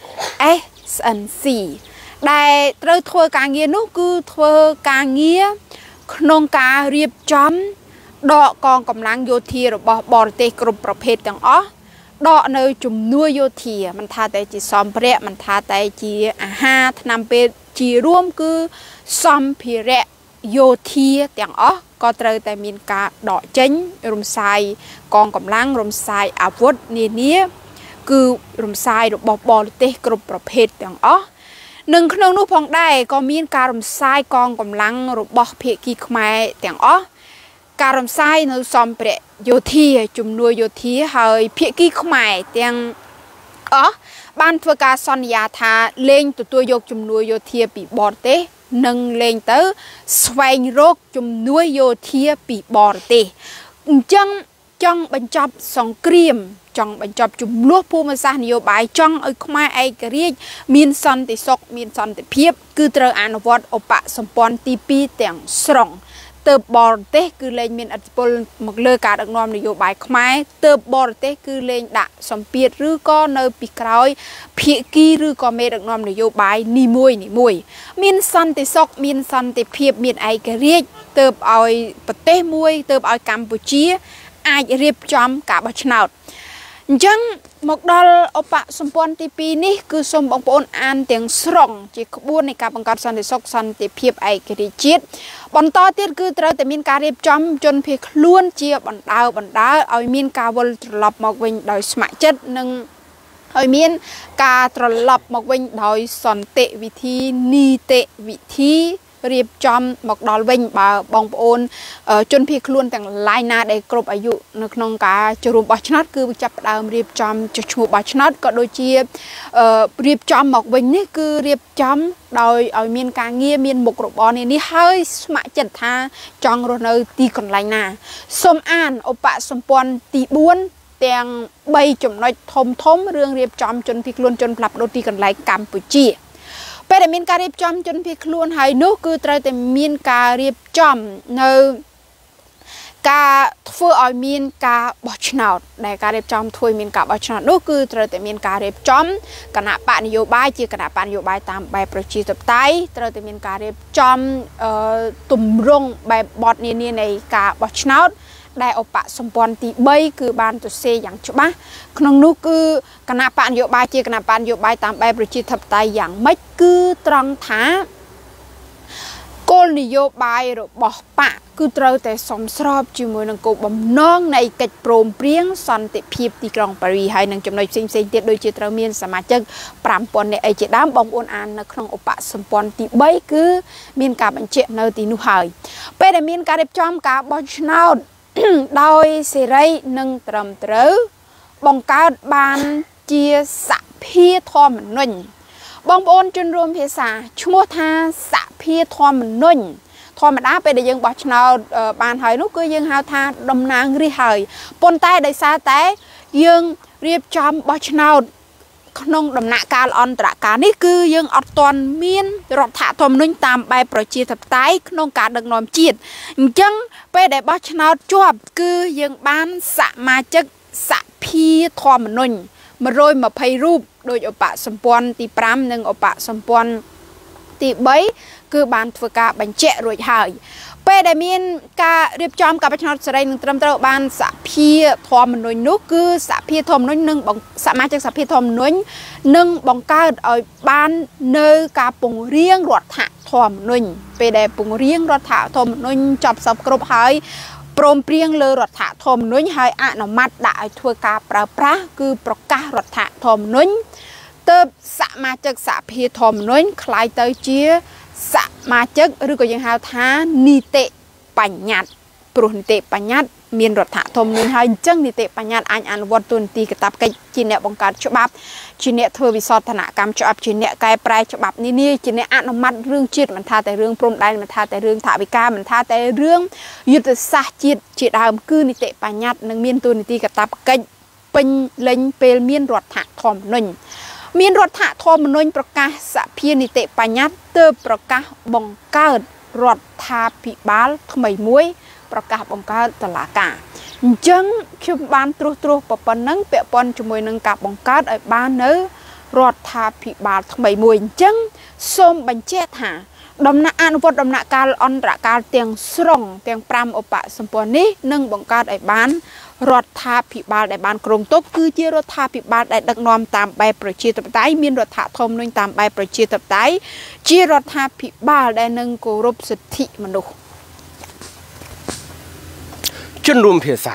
SNC ដែលត្រូវធ្វើការងារនោះគឺធ្វើការងារក្នុងការរៀបចំដកកងកម្លាំងយោធារបស់បរទេសគ្រប់ប្រភេទទាំងអស់ដកនៅជំនួយយោធាមិនថាតែជាសម្ភារៈមិនថាតែជាអាហារថ្នាំពេទ្យជារួមគឺសម្ភារៈយោធាទាំងអស់ក៏ត្រូវតែមានការដកចេញរំសាយកងកម្លាំងរំសាយអាវុធនានាគឺរំសាយរបស់បរទេសគ្រប់ប្រភេទទាំងអស់និងក្នុងនោះផងដែរក៏មានការរំសាយកងកម្លាំងរបស់ភាគីខ្មែរទាំងអស់ការរំសាយនៅសម្ភារៈយោធាជំនួយយោធាហើយភាគីខ្មែរទាំងអស់បានធ្វើការសន្យាថាលែងទទួលយកជំនួយយោធាពីបរទេសនិងលែងទៅស្វែងរកជំនួយយោធាពីបរទេសអញ្ចឹងចង់បញ្ចប់សង្គ្រាមចង់បញ្ចប់ចំនួនភូមិសាស្ត្រនយោបាយចង់ឲ្យខ្មែរឯករាជ្យមានសន្តិសុខមានសន្តិភាពគឺត្រូវអនុវត្តឧបសម្ព័ន្ធទី2ទាំងស្រុងទើបបរទេសគឺលែងមានឥទ្ធិពលមកលើការដឹកនាំនយោបាយខ្មែរទើបបរទេសគឺលែងដាក់សម្ពាធឬក៏នៅពីក្រោយភាគីឬក៏មេដឹកនាំនយោបាយនីមួយមានសន្តិសុខមានសន្តិភាពមានឯករាជ្យទើបឲ្យប្រទេសមួយទើបឲ្យកម្ពុជាអាចរៀបចំការបោះឆ្នោតអញ្ចឹងមកដល់ឧបសម្ព័ន្ធទី2នេះគឺសូមបងប្អូនអានទាំងស្រុងជាក្បួននៃការបង្កើតសន្តិសុខសន្តិភាពឯករាជ្យជាតិបន្តទៀតគឺត្រូវតែមានការរៀបចំជនភៀសខ្លួនជាបណ្ដើឲ្យមានការវិលត្រឡប់មកវិញដោយស្ម័គ្រចិត្តនិងឲ្យមានការត្រឡប់មកវិញដោយសន្តិវិធីនីតិវិធីរៀបចំមកដល់វិញបើបងប្អូនជនភៀសខ្លួនទាំងឡាយណាដែលគ្រប់អាយុនៅក្នុងការចូលរួមបោះឆ្នោតគឺចាប់ផ្ដើមរៀបចំចុះឈ្មោះបោះឆ្នោតក៏ដូចជារៀបចំមកវិញនេះគឺរៀបចំដោយឲ្យមានការងារមានមុខរបរនេះហើយស្ម័គ្រចិត្តថាចង់រស់នៅទីកន្លែងណាសូមអានឧបសម្ព័ន្ធទី4ទាំង3ចំណុចធំរឿងរៀបចំជនភៀសខ្លួនជនផ្លាស់ប្ដូរទីកន្លែងកម្ពុជាពេលដែលមានការរៀបចំជនភៀសខ្លួនហើយនោះគឺត្រូវតែមានការរៀបចំនៅការធ្វើឲ្យមានការបោះឆ្នោតដែលការរៀបចំធ្វើឲ្យមានការបោះឆ្នោតនោះគឺត្រូវតែមានការរៀបចំគណៈបកនយោបាយជាគណៈបកនយោបាយតាមបែបប្រជាធិបតេយ្យត្រូវតែមានការរៀបចំទម្រង់បែបបទនានានៃការបោះឆ្នោតដែលឧបសម្ព័ន្ធទី3គឺបានទៅសេយ៉ាងច្បាស់ក្នុងនោះគឺគណៈបកនយោបាយជាគណៈបកនយោបាយតាមបែបប្រជាធិបតេយ្យយ៉ាងម៉េចគឺត្រង់ថាគោលនយោបាយរបស់បកគឺត្រូវតែសមស្របជាមួយនឹងគោលបំណងនៃកិច្ចព្រមព្រៀងសន្តិភាពទីក្រុងប៉ារីសហើយនឹងចំណុចផ្សេងទៀតដូចជាត្រូវមានសមាជិក 5000 នាក់អីជាដើមបងប្អូនអាននៅក្នុងឧបសម្ព័ន្ធទី3គឺមានការបញ្ជាក់នៅទីនោះហើយពេលដែលមានការរៀបចំការបោះឆ្នោតដោយសេរីនិងត្រឹមត្រូវបង្កើតបានជាសភាធម្មនុញ្ញបងប្អូនជនរួមភាសាឈ្មោះថាសភាធម្មនុញ្ញធម្មតាពេលដែលយើងបោះឆ្នោតបានហើយនោះគឺយើងហៅថាតំណាងរាស្ត្រហើយប៉ុន្តែដោយសារតែយើងរៀបចំបោះឆ្នោតក្នុងដំណាក់កាលអន្តរកាលនេះគឺយើងអត់ទាន់មានរដ្ឋធម្មនុញ្ញតាមបែបប្រជាធិបតេយ្យក្នុងការដឹកនាំជាតិអញ្ចឹងពេលដែលបោះឆ្នោតជាប់គឺយើងបានសមាជិកសភាធម្មនុញ្ញ120រូបដោយឧបសម្ព័ន្ធទី5និងឧបសម្ព័ន្ធទី3គឺបានធ្វើការបញ្ជាក់រួចហើយពេលដែលមានការរៀបចំការបោះឆ្នោតសេរីនឹងត្រឹមត្រូវបានសភាធម្មនុញ្ញនោះគឺសភាធម្មនុញ្ញនឹងសមាជិកសភាធម្មនុញ្ញនឹងបង្កើតឲ្យបាននៅការពង្រៀងរដ្ឋធម្មនុញ្ញពេលដែលពង្រៀងរដ្ឋធម្មនុញ្ញចប់សពគ្រប់ហើយព្រមព្រៀងលើរដ្ឋធម្មនុញ្ញហើយអនុម័តដាក់ឲ្យធ្វើការប្រើប្រាស់គឺប្រកាសរដ្ឋធម្មនុញ្ញទើបសមាជិកសភាធម្មនុញ្ញคล้ายទៅជាសមាជិកឬក៏យើងហៅថានីតិបញ្ញត្តិព្រោះនីតិបញ្ញត្តិមានរដ្ឋធម្មនុញ្ញហើយអញ្ចឹងនីតិបញ្ញត្តិអាចអនុវត្តទូនាទីកាតព្វកិច្ចជាអ្នកបង្កើតច្បាប់ជាអ្នកធ្វើវិសោធនកម្មច្បាប់ជាអ្នកកែប្រែច្បាប់នានាជាអ្នកអនុម័តរឿងជាតិមិនថាតែរឿងព្រំដែនមិនថាតែរឿងថវិកាមិនថាតែរឿងយុទ្ធសាស្ត្រជាតិជាដើមគឺនីតិបញ្ញត្តិនឹងមានទូនាទីកាតព្វកិច្ចពេញលេញពេលមានរដ្ឋធម្មនុញ្ញមានរដ្ឋធម្មនុញ្ញប្រកាសសភានីតិបញ្ញត្តិទើបប្រកាសបង្កើតរដ្ឋាភិបាលថ្មីមួយប្រកាសបង្កើតតុលាការអញ្ចឹងខ្ញុំបានត្រួសប៉ុណ្ណឹងពាក់ព័ន្ធជាមួយនឹងការបង្កើតឲ្យបាននៅរដ្ឋាភិបាលថ្មីមួយអញ្ចឹងសូមបញ្ជាក់ថាដំណាក់អនុវត្តដំណាក់កាលអន្តរកាលទាំងស្រុងទាំង5ឧបសម្ព័ន្ធនេះនឹងបង្កើតឲ្យបានរដ្ឋាភិបាលដែលបានគ្រោងទុកគឺជារដ្ឋាភិបាលដែលដឹកនាំតាមបែបប្រជាធិបតេយ្យមានរដ្ឋធម្មនុញ្ញតាមបែបប្រជាធិបតេយ្យជារដ្ឋាភិបាលដែលនឹងគោរពសិទ្ធិមនុស្សជនរួមភាសា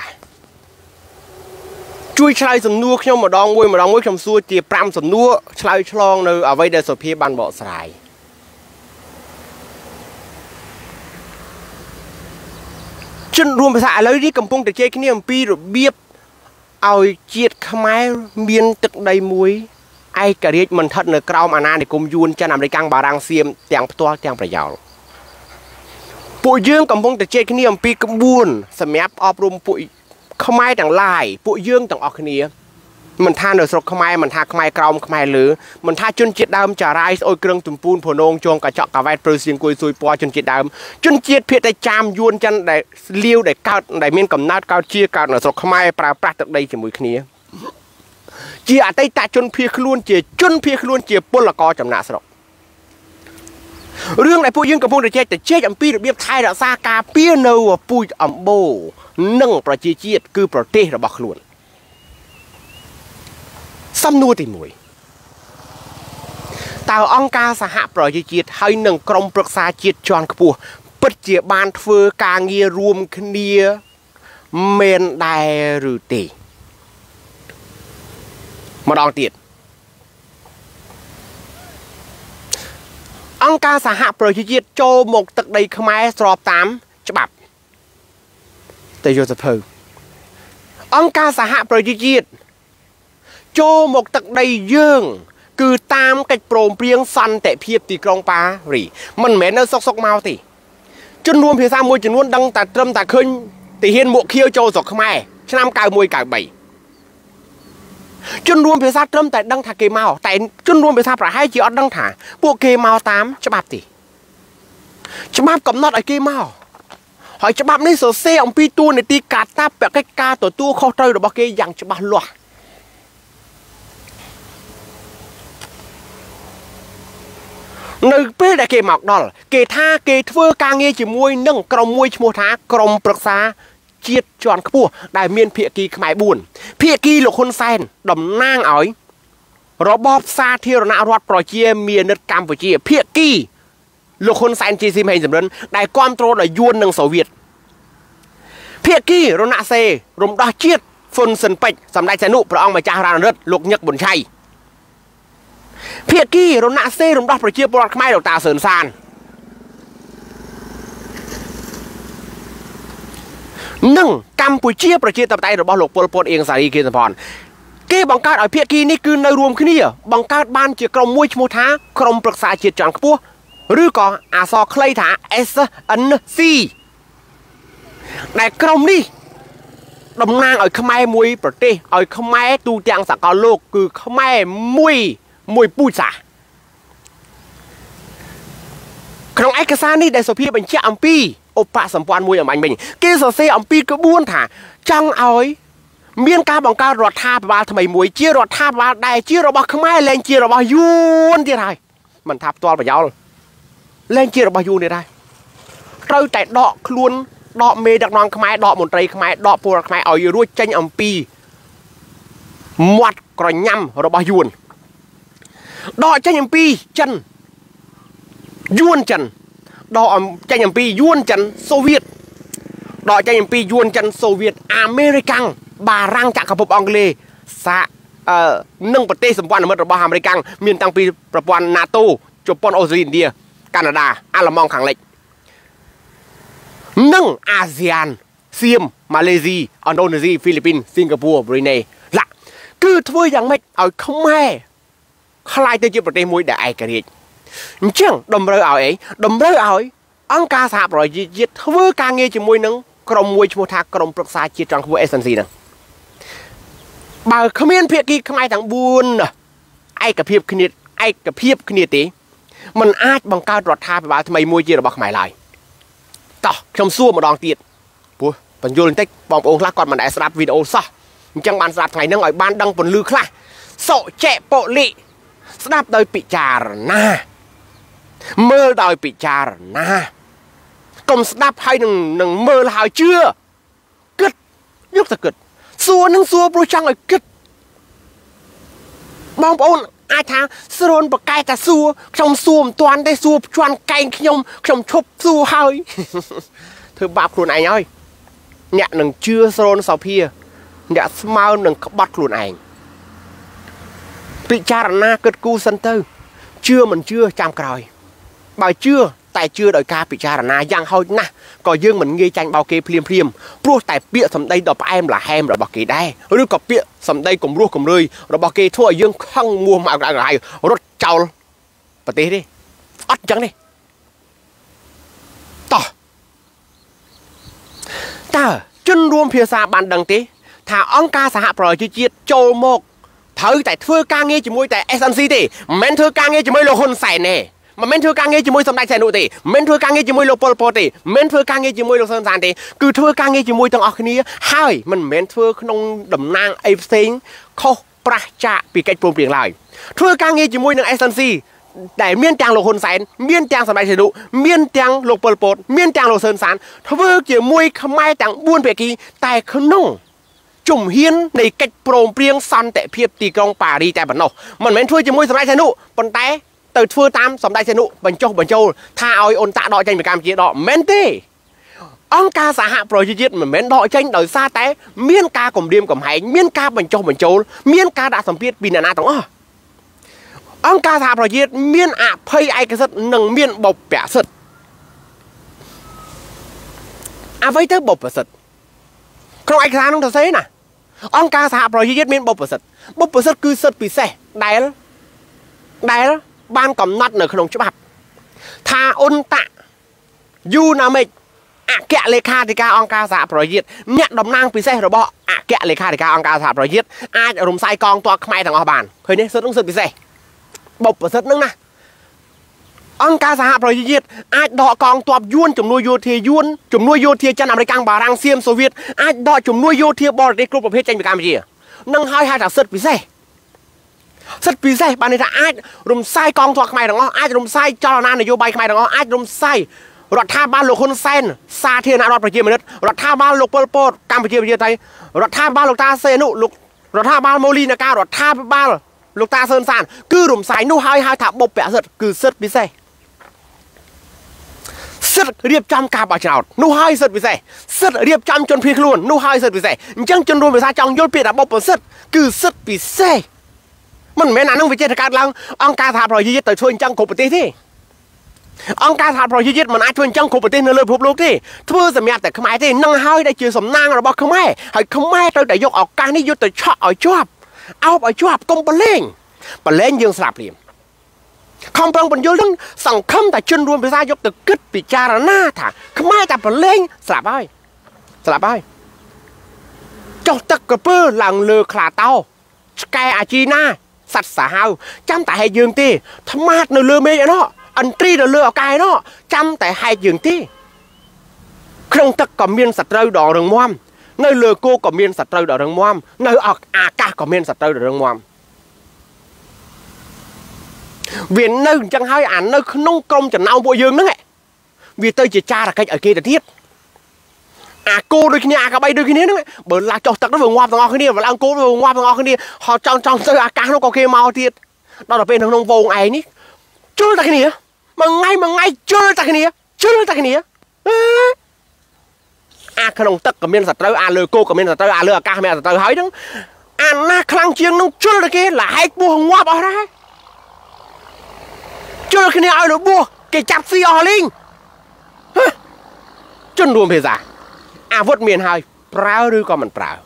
ជួយឆ្លើយសំណួរខ្ញុំម្ដងមួយខ្ញុំសួរជា5សំណួរឆ្លើយឆ្លងនៅអ្វីដែលសុភាបានបកស្រាយជនរួមភាសាឥឡូវនេះកំពុងតែជែកគ្នាអំពីរបៀបឲ្យជាតិខ្មែរមានទឹកដីមួយឯករាជ្យមិនស្ថិតនៅក្រោមអាណានិគមយួនចិនអាមេរិកបារាំងសៀមទាំងផ្ទាល់ទាំងប្រយោលពួកយើងកំពុងតែជែកគ្នាអំពីក្បួនសម្រាប់អប់រំពួកខ្មែរទាំងឡាយពួកយើងទាំងអស់គ្នាមិនថានៅស្រុកខ្មែរមិនថាខ្មែរក្រោមខ្មែរលើមិនថាជនជាតិដើមចារាយស្អុយគ្រឿងទំពូនភណងជងកញ្ចក់កាវ៉ែតព្រឺសៀងគួយស៊ុយពណ៌ជនជាតិដើមជនជាតិភាគតែចាមយួនចិនដែលលាវដែលកើតដែលមានកំណើតកើតជាកើតនៅស្រុកខ្មែរប្រើប្រាស់ទឹកដីជាមួយគ្នាជាអតីតជនភៀសខ្លួនជាជនភៀសខ្លួនជាពលករចំណាក់ស្រុករឿងដែលពួកយើងកំពុងតែជែកអំពីរបៀបថែរក្សាការពារនៅពូជអម្បូរនិងប្រជាជាតិគឺប្រទេសរបស់ខ្លួនសំណួរទី1តើអង្គការសហប្រជាជាតិហើយនិងក្រុមប្រឹក្សាជាតិជាន់ខ្ពស់ពិតជាបានធ្វើការងាររួមគ្នាមែនដែរឬទេម្ដងទៀតអង្គការសហប្រជាជាតិចូលមកទឹកដីខ្មែរស្របតាមច្បាប់តែយកសភៅអង្គការសហប្រជាជាតិចូលមកទឹកដីយើងគឺតាមកិច្ចព្រមព្រៀងសន្តិភាពទីក្រុងប៉ារីមិនមែននៅសុកមកទេជនរួមភាសាមួយចំនួនដឹងតែត្រឹមតែឃើញទាហានមួកខៀវចូលស្រុកខ្មែរឆ្នាំ91 93ជនរួមភាសាត្រឹមតែដឹងថាគេមកតែជនរួមភាសាប្រហែលជាអត់ដឹងថាពួកគេមកតាមច្បាប់ទេច្បាប់កំណត់ឲ្យគេមកហើយច្បាប់នេះសរសេរអំពីទួលនីតិកាតព្វកិច្ចការទទួលខុសត្រូវរបស់គេយ៉ាងច្បាស់លាស់នៅពេលដែលគេមកដល់គេថាគេធ្វើការងារជាមួយនឹងក្រុមមួយឈ្មោះថាក្រុមប្រឹក្សាជាតិជាន់ខ្ពស់ដែលមានភាគីខ្មែរ4ភាគីលោកហ៊ុនសែនតំណាងឲ្យរបបសាធារណរដ្ឋប្រជាមានិតកម្ពុជាភាគីលោកហ៊ុនសែនជាស៊ីមហេងសំរិនដែលគ្រប់គ្រងដោយយួននិងសូវៀតភាគីរណសេររំដោះជាតិហ្វុនស៊ិនពេជ្រសម្ដេចសនុព្រះអង្គម្ចាស់រានរិទ្ធលោកញឹកប៊ុនឆៃភាគីរណសេររំដោះប្រជាពលរដ្ឋខ្មែរលោកតាសឿនសាននិងកម្ពុជាប្រជាធិបតេយ្យរបស់លោកប៉ុលពតអៀងសារីគៀនសំផនគេបង្កើតឲ្យភាគីនេះគឺនៅរួមគ្នាបង្កើតបានជាក្រុមមួយឈ្មោះថាក្រុមប្រឹក្សាជាតិជាន់ខ្ពស់ឬក៏អក្សរខ្លីថា SNC ដែលក្រុមនេះតំណាងឲ្យខ្មែរមួយប្រទេសឲ្យខ្មែរទូទាំងសកលលោកគឺខ្មែរមួយពូជសាសន៍ក្នុងឯកសារនេះដែលសុភាបញ្ជាក់អំពីឧបសម្ព័ន្ធមួយអំបញ្ញវិញគេសរសេរអំពីក្បួនថាចង់ឲ្យមានការបង្កើតរដ្ឋាភិបាលថ្មីមួយជារដ្ឋាភិបាលដែលជារបស់ខ្មែរលែងជារបស់យួនទៀតហើយមិនថាផ្ទាល់ប្រយោលលែងជារបស់យួនទៀតហើយត្រូវតែដកខ្លួនដកមេដឹកនាំខ្មែរដកមន្ត្រីខ្មែរដកពលរដ្ឋខ្មែរឲ្យរួចចេញអំពីមាត់ក្រញ៉ាំរបស់យួនដកចេញអំពីចិនយួនចិនដកចេញអំពីយួនចិនសូវៀតដកចេញអំពីយួនចិនសូវៀតអាមេរិកាំងបារាំងចក្រភពអង់គ្លេសនិងប្រទេសសម្ព័ន្ធមិត្តរបស់អាមេរិកាំងមានតាំងពីប្រព័ន្ធ NATO ជប៉ុនអូស្ត្រាលីឥណ្ឌាកាណាដាអាល្លឺម៉ង់ខាងលិចនិងអាស៊ានសៀមម៉ាឡេស៊ីឥណ្ឌូនេស៊ីហ្វីលីពីនសិង្ហបុរីប្រ៊ុយណេឡាគឺធ្វើយ៉ាងម៉េចឲ្យខ្មែរខ្លាយទៅជាប្រទេសមួយដែលឯករាជ្យអញ្ចឹងតម្រូវឲ្យអង្គការសហប្រជាជាតិធ្វើការងារជាមួយនឹងក្រុមមួយឈ្មោះថាក្រុមប្រឹក្សាជាតិចង់ធ្វើ SNC ហ្នឹងបើគ្មានភាគីខ្មែរទាំង4ឯកភាពគ្នាទេมันអាចបង្កើតរដ្ឋាភិបាលថ្មីមួយជារបស់ខ្មែរឡើយតោះខ្ញុំសួរម្ដងទៀតព្រោះបញ្យល់បន្តិចបងប្អូនខ្លះគាត់មិនដែលស្ដាប់វីដេអូសោះអញ្ចឹងបានស្ដាប់ថ្ងៃហ្នឹងឲ្យបានដឹងពន្លឺខ្លះសុចេពលិស្ដាប់ដោយពិចារណាមើលដោយពិចារណាកុំស្ដាប់ហើយនឹងមើលហើយជឿគិតយកទៅគិតសួរនឹងសួរព្រោះចង់ឲ្យគិតបងប្អូនអាចថាស្រូនបកែតែសួរខ្ញុំសួរមិនទាន់ទេសួរជន់កែងខ្ញុំឈប់សួរហើយធ្វើបាបខ្លួនឯងហើយអ្នកនឹងជឿស្រូនសោភាអ្នកស្មើនឹងក្បត់ខ្លួនឯងពិចារណាគិតគូរសិនទៅជឿមិនជឿចាំក្រោយបើជឿតែជឿដោយការពិចារណាយ៉ាងហោចណាស់ក៏យើងមិនងាយចាញ់បោកគេភ្លាមព្រោះតែពាក្យសម្ដីដ៏ផ្អែមល្ហែមរបស់គេដែរឬក៏ពាក្យសម្ដីគំរោះគំរើយរបស់គេធ្វើឲ្យយើងខឹងមួមកក្រៅរត់ចោលប្រទេសទេអត់ចឹងទេតោះតើជនរួមភាសាបានដឹងទេថាអង្គការសហប្រជាជាតិចូលមកត្រូវតែធ្វើការងារជាមួយតែ SNC ទេមិនមែនធ្វើការងារជាមួយលោកហ៊ុនសែនទេមិនមែនធ្វើការងារជាមួយសម្ដេចសែននុទេមិនមែនធ្វើការងារជាមួយលោកប៉ុលពតទេមិនមែនធ្វើការងារជាមួយលោកស៊ុនសានទេគឺធ្វើការងារជាមួយទាំងអស់គ្នាហើយមិនមែនធ្វើក្នុងតំណាងអីផ្សេងខុសប្រះចាកពីកិច្ចព្រមព្រៀងឡើយធ្វើការងារជាមួយនឹង SNC ដែលមានទាំងលោកហ៊ុនសែនមានទាំងសម្ដេចសែននុមានទាំងលោកប៉ុលពតមានទាំងលោកស៊ុនសានធ្វើជាមួយខ្មែរទាំង4ភាគីតែក្នុងជំហាននៃកិច្ចព្រមព្រៀងសន្តិភាពទីក្រុងប៉ារីតែប៉ុណ្ណោះមិនមែនធ្វើជាមួយសម្ដេចសែននុប៉ុន្តែទៅធ្វើតាមសម្ដេចសែននុបញ្ចុះបញ្ចូលថាឲ្យអ៊ុនតាក់ដកចេញពីកម្ពុជាដកមិនទេអង្គការសហប្រជាជាតិមិនមែនដកចេញដោយសារតែមានការគំរាមកំហែងមានការបញ្ចុះបញ្ចូលមានការដាក់សម្ពាធពីអ្នកណាទាំងអស់អង្គការសហប្រជាជាតិមានអភ័យឯកសិទ្ធិនិងមានបុព្វសិទ្ធិអ្វីទៅបុព្វសិទ្ធិក្នុងឯកសារនោះទៅសេណាអង្គការសហប្រជាជាតិមានបុព្វសិទ្ធិគឺសិទ្ធិពិសេសដែលបានកំណត់នៅក្នុងច្បាប់ថាអ៊ុនតាក់យូណាមិកអគ្គលេខាធិការអង្គការសហប្រជាជាតិអ្នកតំណាងពិសេសរបស់អគ្គលេខាធិការអង្គការសហប្រជាជាតិអាចរំសាយកងទ័ពខ្មែរទាំងអស់បានឃើញទេសិទ្ធិនោះសិទ្ធិពិសេសបុព្វសិទ្ធិហ្នឹងណាអង្គការសហប្រជាជាតិអាចដកកងទ័ពយួនជំនួយយោធាចិនអាមេរិកបារាំងសៀមសូវៀតអាចដកជំនួយយោធាបរទេសគ្រប់ប្រភេទចេញពីកម្ពុជានឹងហើយហៅថាសិទ្ធិពិសេសបានន័យថាអាចរំសាយកងទ័ពខ្មែរទាំងអស់អាចរំសាយចលនានយោបាយខ្មែរទាំងអស់អាចរំសាយរដ្ឋាភិបាលលោកហ៊ុនសែនសាធារណរដ្ឋប្រជាមានិតរដ្ឋាភិបាលលោកប៉ុលពតកម្ពុជាប្រជាធិបតេយ្យរដ្ឋាភិបាលលោកតាសេនុរដ្ឋាភិបាលម៉ូលីណាការដ្ឋាភិបាលលោកតាស៊ុនសានគឺរំសាយនោះហើយហៅថាបុព្វសិទ្ធិគឺសិទ្ធិពិសេសសិទ្ធិរៀបចំការបោះឆ្នោតនោះហើយសិទ្ធិពិសេសសិទ្ធិរៀបចំជនភៀសខ្លួននោះហើយសិទ្ធិពិសេសអញ្ចឹងជនរួមភាសាចង់យល់ពាក្យថាបុព្វសិទ្ធិគឺសិទ្ធិពិសេសមិនមែនអានឹងវិជាទៅកើតឡើងអង្គការសហប្រជាជាតិទៅធ្វើអញ្ចឹងគ្រប់ប្រទេសទេអង្គការសហប្រជាជាតិមិនអាចធ្វើអញ្ចឹងគ្រប់ប្រទេសនៅលើពិភពលោកទេធ្វើសម្រាប់តែខ្មែរទេនឹងហើយដែលជាសំណាងរបស់ខ្មែរហើយខ្មែរត្រូវតែយកឱកាសនេះយកទៅឆក់ឲ្យជាប់អោបឲ្យជាប់កុំប្រឡែងយើងស្លាប់ព្រាមខំប្រឹងបញ្យល់នឹងសង្ឃឹមតែជនរួមភាសាយកទៅគិតពិចារណាថាខ្មែរតែប្រឡែងស្លាប់ហើយចុះទឹកក្រពើឡើងលើខ្លាតោឆ្កែអាជីណាសត្វសាហាវចាំតែហែកយើងទេថ្មាតនៅលើមេឃឯណោះអន្ត្រីនៅលើអាកាសឯណោះចាំតែហែកយើងទេក្នុងទឹកក៏មានសត្រូវដ៏រឹងមាំនៅលើគោក៏មានសត្រូវដ៏រឹងមាំនៅអាកាសក៏មានសត្រូវដ៏រឹងមាំវានៅអញ្ចឹងហើយអានៅក្នុងក្រុមចំណោមពួកយើងហ្នឹង vì tôi chỉ cha là cách ở kia là thiết cô đôi khi cả bay đôi khi nữa bởi là cho tật nó vừa ngoạp thằng kia và là cô vừa ngoạp thằng kia họ trong tôi cá nó có kia mau thiệt đó là bên thằng nông vô này ní chưa ta cái này mà ngay chưa ta cái này khăn ông tất cả miền sạt tới lừa cô cả miền sạt tới lừa ca miền sạt tới hỏi đó na khăng chiêng nó chưa là kia là hai buông ngoạp ở đây chưa là cái này ai được buông cái chặt xì ở linh chân đuôi về giả vượt miền hai prao đưa con mình prao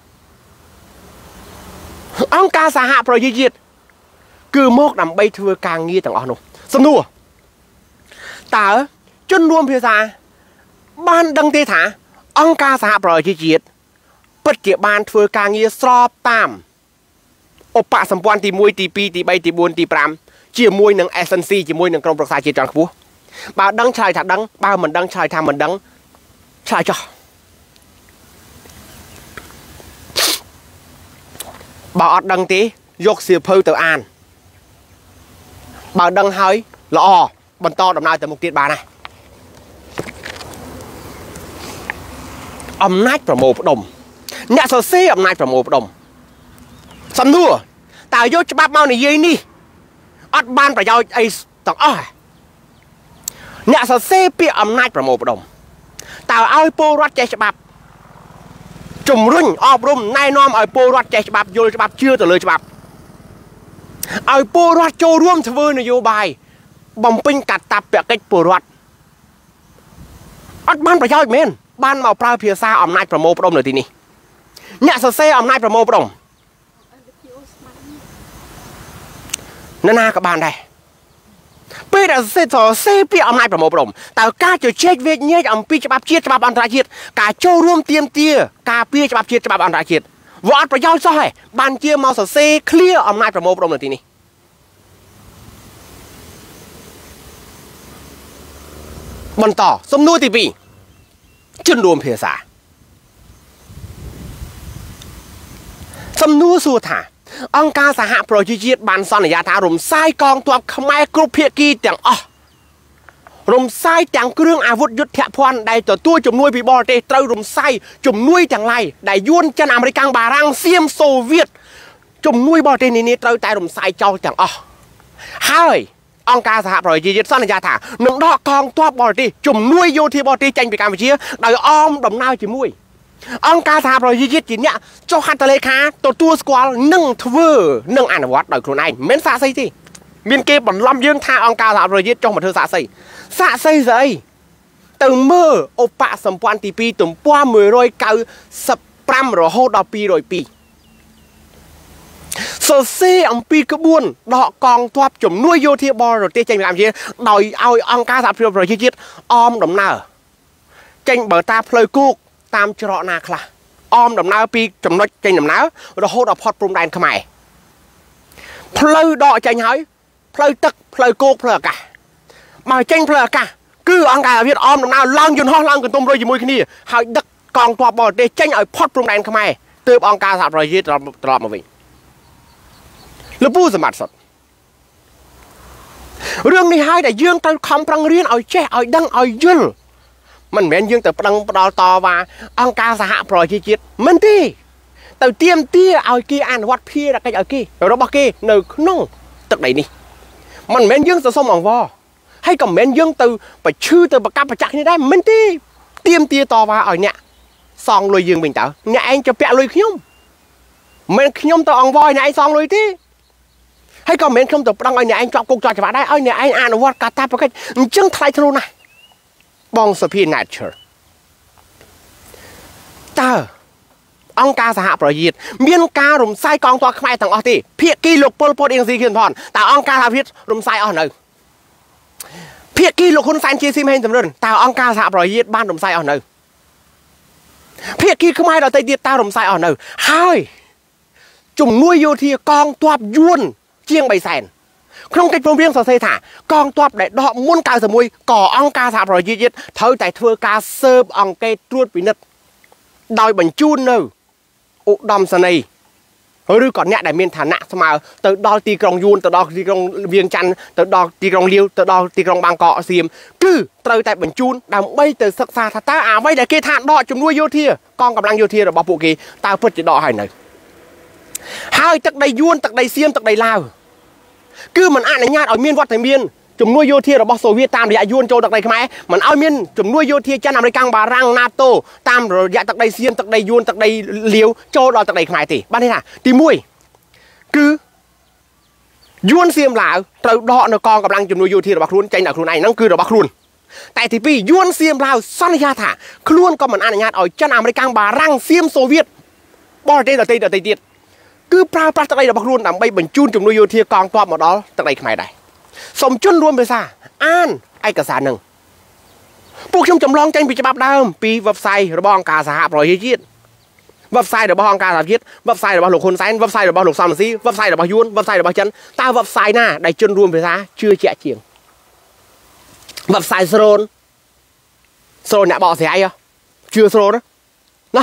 ông ca xã hạ pro diệt cứ mốc nằm bay thưa càng nghi thằng ông xâm nua tả chân đuôi về giả ban đăng tê thả ông ca xã hạ pro diệt bất kỳ ban thưa càng nghi so tam oppa sầm quan tì môi tì pi tì bay tì buồn tì pram chia môi nâng essence chia môi nâng trong bậc sai chia tròn khú bà đăng trai thả đăng ba mình đăng trai tham mình đăng trai cho bà đăng tí dốc xìa phơi từ an bà đăng hơi lọ bần to đầm nai từ một tiết bà này âm nách vào một đồng nhà sở xe âm nách vào một đồng xăm đua tao vô cho bác mau này dây đi ớt ban phải giao ấy tặng nhà sở xe bị âm nách vào một đồng tao ai po rót chạy cho bác chùm rung ọp rung nay nom ở po rót chạy cho bác vô cho bác chưa từ lời cho bác ở po rót choរួមthưa vơi này vô bài bồng pin cắt tập bẹ cách po rót ớt ban phải giao men ban màu prao phía xa âm nách vào một đồng nữa thì nè nhà sở xe âm nách vào một đồng na các bạn đây bây giờ xe bị âm này vào một đồng tao ca cho chết về nhé âm pi cho bắp chiết cho bắp ăn ra chiết cả châuរួមtiêm tia cả pi cho bắp chiết cho bắp ăn ra chiết vợ phải giao sao hả ban chia màu xe clear âm này vào một đồng là tí này bần tỏ xâm nuôi thì vì chân đùm phía xa xâm nuôi xua thả ông ca xã hạ pro chiết ban son này thả rùm sai con tuộc mai cướp phía kia tiếng rùm sai tiếng kêu à vút dứt thẹn phan đại tổ tôi chùm nuôi bị bò tê trâu rùm sai chùm nuôi tiếng này đại yuan chân American bà răng xiêm Xô Viết chùm nuôi bò tê này trâu tại rùm sai cho tiếng hai ông ca xã hạ pro chiết son này thả nâng đo con tuộc bò tê chùm nuôi vô thì bò tê tranh bị Campuchia đại om đồng nao chỉ nuôi ông ca thà rồi duy chỉ nhá cho hạt lê khá tổ tua squall nâng thưa nâng ăn vót đời này miễn xa xây thì miền kia bọn lâm dương tha ông ca thà rồi duy trong một thư xạ xây rồi từ mơ oppa sầm quan tivi tụm qua 10 rồi cao sập pram rồi hô đào pi rồi pi sờ xe ông pi cứ buồn đọ con thoát chủng nuôi vô thiê bò rồi tê tranh làm gì đòi ao ông ca thà rồi duy om đồng nào tranh bờ ta phơi cuốc tam cho họ nà khla om đầm náo pi chấm nói tranh đầm náo rồi hô đọc hot prom đàn khăm mày phơi đọ tranh hỏi phơi tức phơi cô phơi cả mà tranh phơi cả cứ ông cả biết om đầm náo lang dồn ho lang cần tôm rồi gì mùi cái này hỏi đất còn toa bò để tranh ở hot prom đàn khăm mày từ ông cả sạp rồi giết rồi mà vậy lúc bu giờ mặt sọt riêng này hai đại dương tao không prang riêng ở che ở đăng ở dương mình men dương từ đăng đo to và ông ca xã hạ pro chiết mình đi từ tiêm tia ở kia ăn vót pia là cái ở kia rồi đó bao kia nở nông tức này đi mình men dương từ sông mỏng vo hay còn men dương từ phải chư từ bậc cam phải chặt như đây mình đi tiêm tia to và ở nhạ song lôi dương mình tao nhà anh cho bẹ lôi khiêm mình khiêm tao ông voi này song lôi tí hay còn men không từ đăng ở nhà anh chọn cục trò cho bạn đây ở nhà anh ăn vót cả tap cái chân thay thô này bong sơ pi nature ta ông ca xã hạ pro diệt miên ca rùm sai con toa khai thằng ở thì phía kỳ lục pol pot yên gì khiên thòn ta ông ca là viết rùm sai ở nơi phía kỳ lục hôn san chia sim hen tầm rừng ta ông ca xã hạ pro diệt ban rùm sai ở nơi phía kỳ không ai đòi tây diệt ta rùm sai ở nơi hai chủng nuôi vô thì con toa yuan chiêng bày sèn không cách phong riêng sở xây thả con toạp để đọ muôn cao giờ mùi cỏ ông ca sạp rồi giết thôi tại thưa ca sơ ông cây truốt bị nứt đòi bẩn chun nơ ụ đom sân này ឬក៏អ្នកដែលមានឋានៈស្មើទៅដល់ទីក្រុងយួនទៅដល់ទីក្រុងវៀងច័ន្ទទៅដល់ទីក្រុងលាវទៅដល់ទីក្រុងបាងកកសៀមគឺត្រូវតែបញ្ជូនដើម្បីទៅសិក្សាថាតើអ្វីដែលគេថាដកជំនួយយោធាកងកម្លាំងយោធារបស់ពួកគេតើពិតជាដកហើយនៅហើយទឹកដីយួនទឹកដីសៀមទឹកដីឡាវគឺមិនអនុញ្ញាតឲ្យមានវត្តមានជំនួយយោធារបស់សូវៀតតាមរយៈយួនចូលទឹកដីខ្មែរមិនឲ្យមានជំនួយយោធាចិនអាមេរិកបារាំង NATO តាមរយៈទឹកដីសៀមទឹកដីយួនទឹកដីលាវចូលដល់ទឹកដីខ្មែរទេបានទេថាទី1គឺយួនសៀមឡាវត្រូវដកនៅកងកម្លាំងជំនួយយោធារបស់ខ្លួនចេញដល់ខ្លួនឯងហ្នឹងគឺរបស់ខ្លួនតែទី2យួនសៀមឡាវសន្យាថាខ្លួនក៏មិនអនុញ្ញាតឲ្យចិនអាមេរិកបារាំងសៀមសូវៀតបរទេសដទៃទៀតគឺប្រើប្រាស់ទឹកដីរបស់ខ្លួនដើម្បីបញ្ជូនជំនួយយោធាកងទ័ពមកដល់ទឹកដីខ្មែរដែរសូមជន់រួមភាសាអានឯកសារនឹងពួកខ្ញុំចម្លងចេញពីច្បាប់ដើមពី website របស់អង្គការសហប្រជាជាតិ website របស់អង្គការសហជាតិ website របស់លោកហ៊ុនសែន website របស់លោកសំរងស៊ី website របស់យួន website របស់ចិនតើ website ណាដែលជន់រួមភាសាជឿជាក់ជាង website ស្រូនអ្នកបកស្រាយជឿស្រូនណា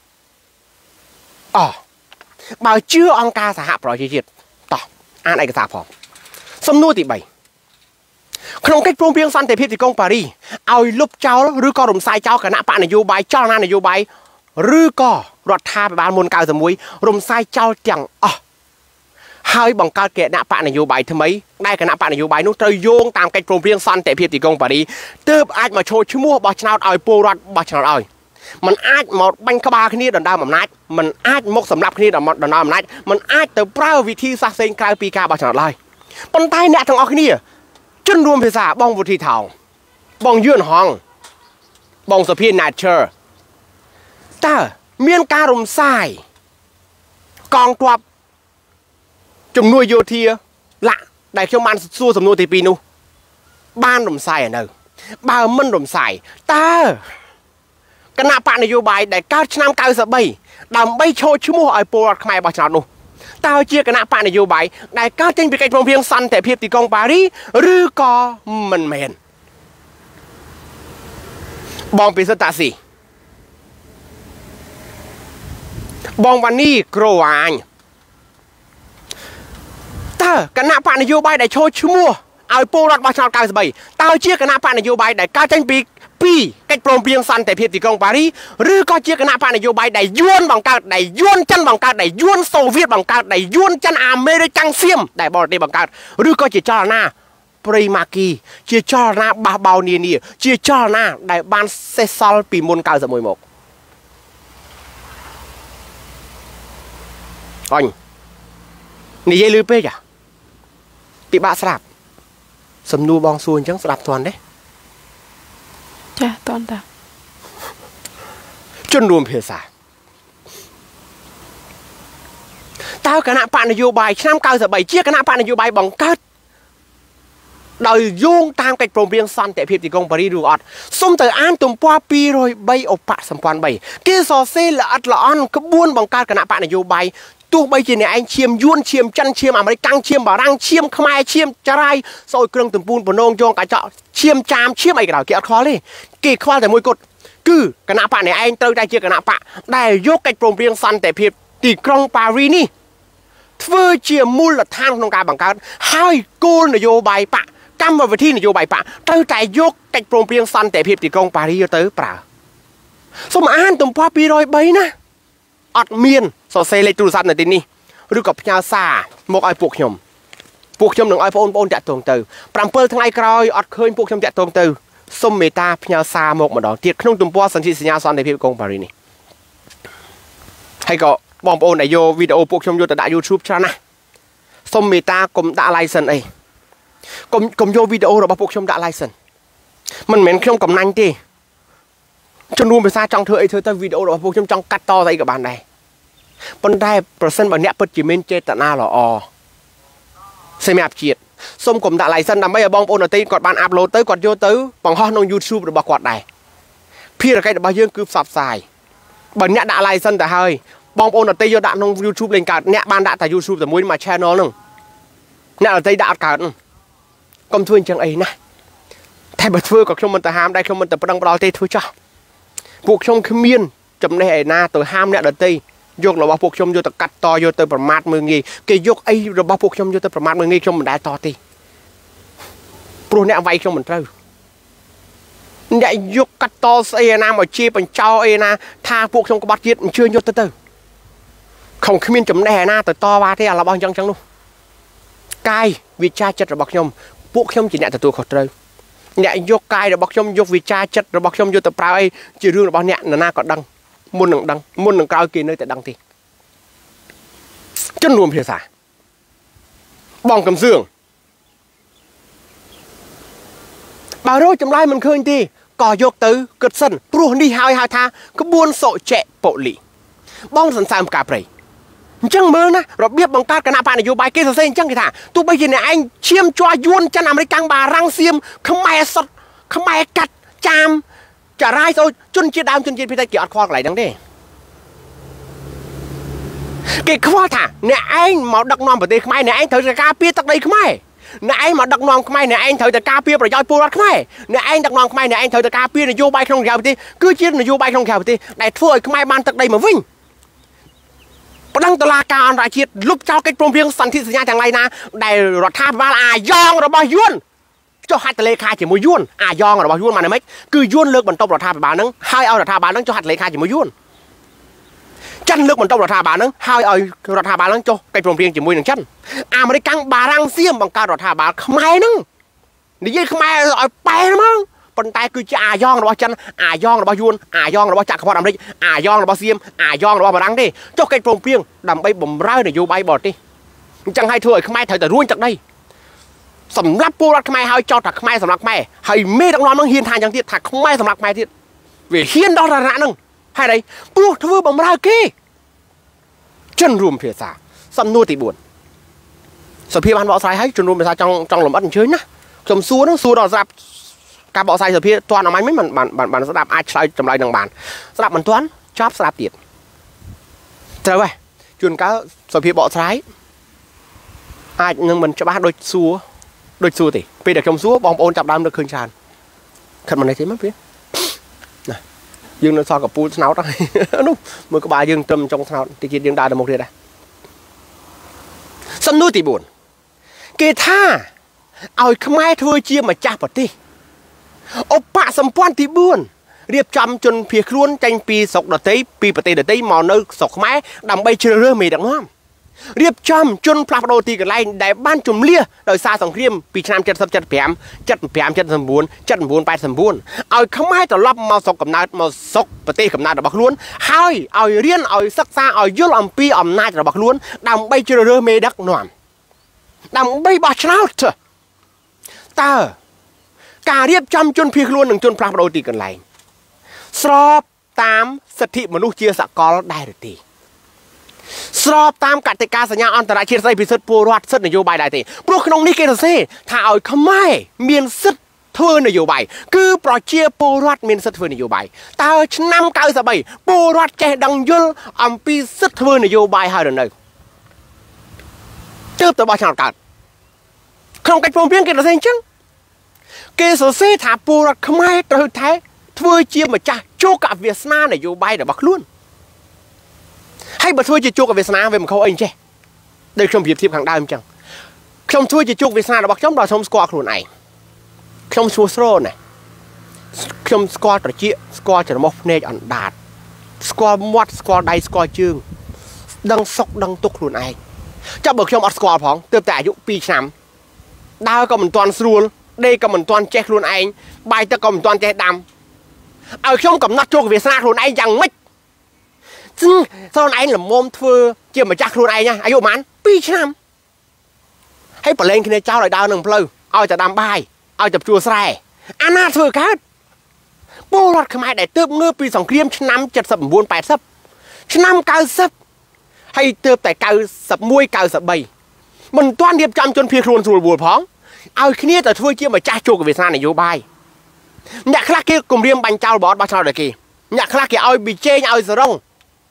បើជឿអង្គការសហប្រជាជាតិតោះអានឯកសារផងសំណួរទី3ក្នុងកិច្ចព្រមព្រៀងសន្តិភាពទីក្រុងប៉ារីឲ្យលុបចោលឬក៏រំសាយចោលគណៈបកនយោបាយចលនានយោបាយឬក៏រដ្ឋាភិបាលមុន91រំសាយចោលទាំងអស់ហើយបង្កើតគណៈបកនយោបាយថ្មីដែលគណៈបកនយោបាយនោះត្រូវយោងតាមកិច្ចព្រមព្រៀងសន្តិភាពទីក្រុងប៉ារីទើបអាចមកឈរឈ្មោះបោះឆ្នោតឲ្យពលរដ្ឋបោះឆ្នោតឲ្យมันអាចមកបាញ់ក្បាលគ្នាដណ្ដើមអំណាចมันអាចមកសម្លាប់គ្នាដណ្ដើមអំណាចมันអាចទៅប្រើវិធីសាស្ត្រផ្សេងក្រៅពីការបោះឆ្នោតឡើយប៉ុន្តែអ្នកទាំងអស់គ្នាជនរួមភាសាបងវុធីថោងបងយឿនហងបងសុភា Nature តើមានការរំសាយកងទ័ពជំនួយយោធាឡាក់ដែលខ្ញុំបានសួរសំណួរទី2នោះបានរំសាយឲ្យនៅបើមិនរំសាយតើគណៈបកនយោបាយដែលកើតឆ្នាំ93ដើម្បីឈរឈ្មោះឲ្យពលរដ្ឋខ្មែរបោះឆ្នោតនោះតើជាគណៈបកនយោបាយដែលកើតចេញពីកិច្ចព្រមព្រៀងសន្តិភាពទីក្រុងប៉ារីឬក៏មិនមែនបងពិសិដ្ឋតាស៊ីបងវ៉ានីក្រវាញតើគណៈបកនយោបាយដែលឈរឈ្មោះឲ្យពលរដ្ឋបោះឆ្នោត93តើជាគណៈបកនយោបាយដែលកើតចេញពីកិច្ចព្រមព្រៀងសន្តិភាពទីក្រុងប៉ារីឬក៏ជាគណៈបកនយោបាយដែលយួនបង្កើតដែលយួនចិនបង្កើតដែលយួនសូវៀតបង្កើតដែលយួនចិនអាមេរិកសៀមដែលបរទេសបង្កើតឬក៏ជាចលនាព្រៃម៉ាគីជាចលនាបះបោនានាជាចលនាដែលបានសេសសល់ពីមុន91មកអញនិយាយលឺពេកពិបាកស្ដាប់សំណួរបងសួរអញ្ចឹងស្ដាប់ទាន់ទេចាតន់តាជនរួមភាសាតើគណៈបកនយោបាយឆ្នាំ93ជាគណៈបកនយោបាយបង្កើតដោយយោងតាមកិច្ចព្រមព្រៀងសន្តិភាពទីក្រុងប៉ារីឬអត់សូមទៅអានទំព័រ203ឧបសម្ព័ន្ធ3គេសរសេរល្អិតល្អន់ក្បួនបង្កើតគណៈបកនយោបាយទោះបីជាអ្នកឯងឈាមយួនឈាមចិនឈាមអាមេរិកឈាមបារាំងឈាមខ្មែរឈាមចរាយសោយគ្រឿងទំពូនបំណងចងកាចក់ឈាមចាមឈាមអីក៏ដោយគេអត់ខ្វល់ទេគេខ្វល់តែមួយគត់គឺគណៈបកអ្នកឯងត្រូវតែជាគណៈបកដែលយកកិច្ចព្រមព្រៀងសន្តិភាពទីក្រុងប៉ារីនេះធ្វើជាមូលដ្ឋានក្នុងការបង្កើតហើយគោលនយោបាយបកកម្មវិធីនយោបាយបកត្រូវតែយកកិច្ចព្រមព្រៀងសន្តិភាពទីក្រុងប៉ារីទៅប្រើសូមអានទំព័រ203ណាអត់មានសរសេរលេខទូរស័ព្ទនៅទីនេះឬក៏ផ្ញើសារមកឲ្យពួកខ្ញុំនឹងឲ្យបងប្អូនតាក់ទងទៅ7ថ្ងៃក្រោយអត់ឃើញពួកខ្ញុំតាក់ទងទៅសូមមេត្តាផ្ញើសារមកម្ដងទៀតក្នុងទំព័រសន្ធិសញ្ញាសន្តិភាពក្រុងប៉ារីនេះហើយក៏បងប្អូនដែលយកវីដេអូពួកខ្ញុំយកទៅដាក់ YouTube ច្រើនណាស់សូមមេត្តាកុំដាក់ license អីកុំយកវីដេអូរបស់ពួកខ្ញុំដាក់ license មិនមែនខ្ញុំកំណាញ់ទេជនរួមភាសាចង់ធ្វើអីធ្វើទៅវីដេអូរបស់ពួកខ្ញុំចង់កាត់តស្អីក៏បានដែរប៉ុន្តែប្រសិនបើអ្នកពិតជាមានចេតនាល្អសម្រាប់ជាតិសូមកុំដាក់ license ដើម្បីឲ្យបងប្អូនដទៃគាត់បានអាប់ឡូតទៅគាត់យកទៅបង្ហោះក្នុង YouTube របស់គាត់ដែរភារកិច្ចរបស់យើងគឺផ្សព្វផ្សាយបើអ្នកដាក់ license ទៅហើយបងប្អូនដទៃយកដាក់ក្នុង YouTube លេងកើតអ្នកបានដាក់តែ YouTube តែមួយ channel ហ្នឹងអ្នកដទៃដាក់អត់កើតកុំធ្វើអញ្ចឹងអីណាតែបើធ្វើក៏ខ្ញុំមិនទៅហាមដែរខ្ញុំមិនទៅប្រឹងប្រដៅទេធ្វើចោះពួកខ្ញុំគ្មានចំណេះឯណាទៅហាមអ្នកដទៃយករបស់ពួកខ្ញុំយកទៅកាត់តយកទៅប្រមាថមើងងាយគេយកអីរបស់ពួកខ្ញុំយកទៅប្រមាថមើងងាយខ្ញុំមិនដែលតទេព្រោះអ្នកវាយខ្ញុំមិនត្រូវអ្នកយកកាត់តស្អីណាមកជាបញ្ចោអីណាថាពួកខ្ញុំក្បត់ជាតិអញ្ជើញយកទៅkhôngគ្មានចំណេះណាទៅតវ៉ាទេអារបស់អញ្ចឹងនោះកាយវិចារចិត្តរបស់ខ្ញុំពួកខ្ញុំជាអ្នកទទួលខុសត្រូវអ្នកយកកាយរបស់ខ្ញុំយកវិចារចិត្តរបស់ខ្ញុំយកទៅប្រើអីជារឿងរបស់អ្នកនរណាក៏ដឹងមុននឹងក្រោយគេនៅតែដឹងទេជនរួមភាសាបងកំសឿងបើរកចម្លើយមិនឃើញទេក៏យកទៅគិតសិនព្រោះនេះហើយហៅថាក្បួនសុចៈពលីបងសន្សើមផ្កាព្រៃអញ្ចឹងមើលណារបៀបបង្កើតគណៈបកនយោបាយគេសរសេរអញ្ចឹងគេថាទោះបីជាអ្នកឯងឈាមជ័រយួនចិនអាមេរិកកាំងបារាំងសៀមខ្មែរសុតខ្មែរកាត់ចាមចារាយសូជនជាតិដើមជនជាតិភាគតិចគេអត់ខ្វល់កន្លែងហ្នឹងទេគេខ្វល់ថាអ្នកឯងមកដឹកនាំប្រទេសខ្មែរអ្នកឯងត្រូវតែការពារទឹកដីខ្មែរអ្នកឯងមកដឹកនាំខ្មែរអ្នកឯងត្រូវតែការពារប្រយោជន៍ពលរដ្ឋខ្មែរអ្នកឯងដឹកនាំខ្មែរអ្នកឯងត្រូវតែការពារនយោបាយក្នុងក្រៅប្រទេសគឺជានយោបាយក្នុងក្រៅប្រទេសដែលធ្វើឲ្យខ្មែរបានទឹកដីមកវិញបណ្ដឹងតុលាការអន្តរជាតិលុបចោលកិច្ចព្រមព្រៀងសន្ធិសញ្ញាទាំងឡាយណាដែលរដ្ឋាភិបាលអាយ៉ងរបស់យួនចុះហត្ថលេខាជាមួយយួនអាយ៉ងរបស់យួនមកណាមិចគឺយួនលើកបន្ទប់រដ្ឋាភិបាលហ្នឹងហើយឲ្យរដ្ឋាភិបាលហ្នឹងចុះហត្ថលេខាជាមួយយួនចិនលើកបន្ទប់រដ្ឋាភិបាលហ្នឹងហើយឲ្យរដ្ឋាភិបាលហ្នឹងចុះកិច្ចព្រមព្រៀងជាមួយនឹងចិនអាមេរិកកាំងបារាំងសៀមបង្កើតរដ្ឋាភិបាលខ្មែរហ្នឹងនិយាយខ្មែរឲ្យប៉ែហ្មងប៉ុន្តែគឺជាអាយ៉ងរបស់ចិនអាយ៉ងរបស់យួនអាយ៉ងរបស់ចក្រពត្តិអាមេរិកអាយ៉ងរបស់សៀមអាយ៉ងរបស់បារាំងទេចុះកិច្ចព្រមព្រៀងដើម្បីបំរើនយោបាយបរទេសអញ្ចឹងឲ្យធ្វើឲ្យខ្មែរត្រូវតែរួញទឹកដីសម្រាប់ពលរដ្ឋខ្មែរឲ្យចោទថាខ្មែរសម្រាប់ខ្មែរហើយមេដឹកនាំនឹងហ៊ានថាអញ្ចឹងទៀតថាខ្មែរសម្រាប់ខ្មែរទៀតវាហ៊ានដល់រណៈនឹងហេតុអីព្រោះធ្វើបំរើគេជនរួមភាសាសំណួរទី4សភាបានបកស្រាយឲ្យជនរួមភាសាចង់លំអិតអញ្ជើញណាខ្ញុំសួរនឹងសួរដល់ស្រាប់ការបកស្រាយសភាទាន់អមាញ់មិនបានស្ដាប់អាចឆ្លើយចម្លើយនឹងបានស្ដាប់មិនទាន់ចប់ស្ដាប់ទៀតត្រូវហើយជួនកាលសភាបកស្រាយអាចនឹងមិនច្បាស់ដូចសួរទេពេលដែលខ្ញុំសួរបងប្អូនចាប់ដើមនឹកឃើញច្រើនខិតមកនេះទេមកពេលណាយើងនៅសល់កពូលស្នោតហ្នឹងនោះមើលក្បាលយើងត្រឹមចុងស្នោតតិចទៀតយើងដើរទៅមុខទៀតដែរសំណួរទី4គេថាឲ្យខ្មែរធ្វើជាម្ចាស់ប្រទេសឧបសម្ព័ន្ធទី4រៀបចំជនភៀសខ្លួនចេញពីស្រុកដទៃពីប្រទេសដទៃមកនៅស្រុកខ្មែរដើម្បីជ្រើសរើសមេដឹកនាំរៀបចំជនផ្លាស់ប្ដូរទីកន្លែងដែលបានជំនះដោយសារសង្គ្រាមពីឆ្នាំ70 75 79 79 89 89ឲ្យខ្មែរត្រឡប់មកស្រុកកំណើតមកស្រុកប្រទេសកំណើតរបស់ខ្លួនហើយឲ្យរៀនឲ្យសិក្សាឲ្យយល់អំពីអំណាចរបស់ខ្លួនដើម្បីជ្រើសរើសមេដឹកនាំដើម្បីបោះឆ្នោតតើការរៀបចំជនភៀសខ្លួននិងជនផ្លាស់ប្ដូរទីកន្លែងស្របតាមសិទ្ធិមនុស្សជាសកលដែរឬទេស្របតាមកតិកាសញ្ញាអន្តរជាតិស្ដីពីសិទ្ធិពលរដ្ឋសិទ្ធិនយោបាយដែរទេព្រោះក្នុងនេះគេសរសេរថាឲ្យខ្មែរមានសិទ្ធិធ្វើនយោបាយគឺប្រជាពលរដ្ឋមានសិទ្ធិធ្វើនយោបាយតើឆ្នាំ93ពលរដ្ឋចេះដឹងយល់អំពីសិទ្ធិធ្វើនយោបាយហើយឬនៅទើបទៅបោះឆ្នោតកើតក្នុងកិច្ចព្រមព្រៀងគេសរសេរអញ្ចឹងគេសរសេរថាពលរដ្ឋខ្មែរត្រូវតែធ្វើជាម្ចាស់ជោគវាសនានយោបាយរបស់ខ្លួនហើយបើធ្វើជាជោគវាសនាវាមិនខុសអីចេះដូចខ្ញុំប្រៀបធៀបខាងដើមអញ្ចឹងខ្ញុំធ្វើជាជោគវាសនារបស់ខ្ញុំដល់ខ្ញុំស្គាល់ខ្លួនឯងខ្ញុំឈ្មោះស្រោណាខ្ញុំស្គាល់ត្រចៀកស្គាល់ច្រមុះភ្នែកអណ្ដាតស្គាល់មាត់ស្គាល់ដៃស្គាល់ជើងដឹងសុខដឹងទុក្ខខ្លួនឯងចាប់បើខ្ញុំអត់ស្គាល់ផងទើបតែអាយុ2ឆ្នាំដើរក៏មិនទាន់ស្រួលដេកក៏មិនទាន់ចេះខ្លួនឯងបាយទឹកក៏មិនទាន់ចេះដាំឲ្យខ្ញុំកំណត់ជោគវាសនាខ្លួនឯងយ៉ាងម៉េចខ្លួនឯងល្មមធ្វើជាម្ចាស់ខ្លួនឯងអាយុប្រហែល2ឆ្នាំហើយប្រឡែងគ្នាចោលឲ្យដើរនឹងផ្លូវឲ្យតែដាំបាយឲ្យតែជួស្រែអាណាធ្វើកើតពលរដ្ឋខ្មែរដែលទើបងើបពីសង្គ្រាមឆ្នាំ79 80ឆ្នាំ90ហើយទើបតែ91 93មិនទាន់រៀបចំជនភៀសខ្លួនស្រួលបួលផងឲ្យគ្នាទៅធ្វើជាម្ចាស់ជោគវាសនានយោបាយអ្នកខ្លះគេគម្រាមបាញ់ចោលបតបោះឆ្នោតដល់គេអ្នកខ្លះគេឲ្យប៊ីចេងឲ្យសរង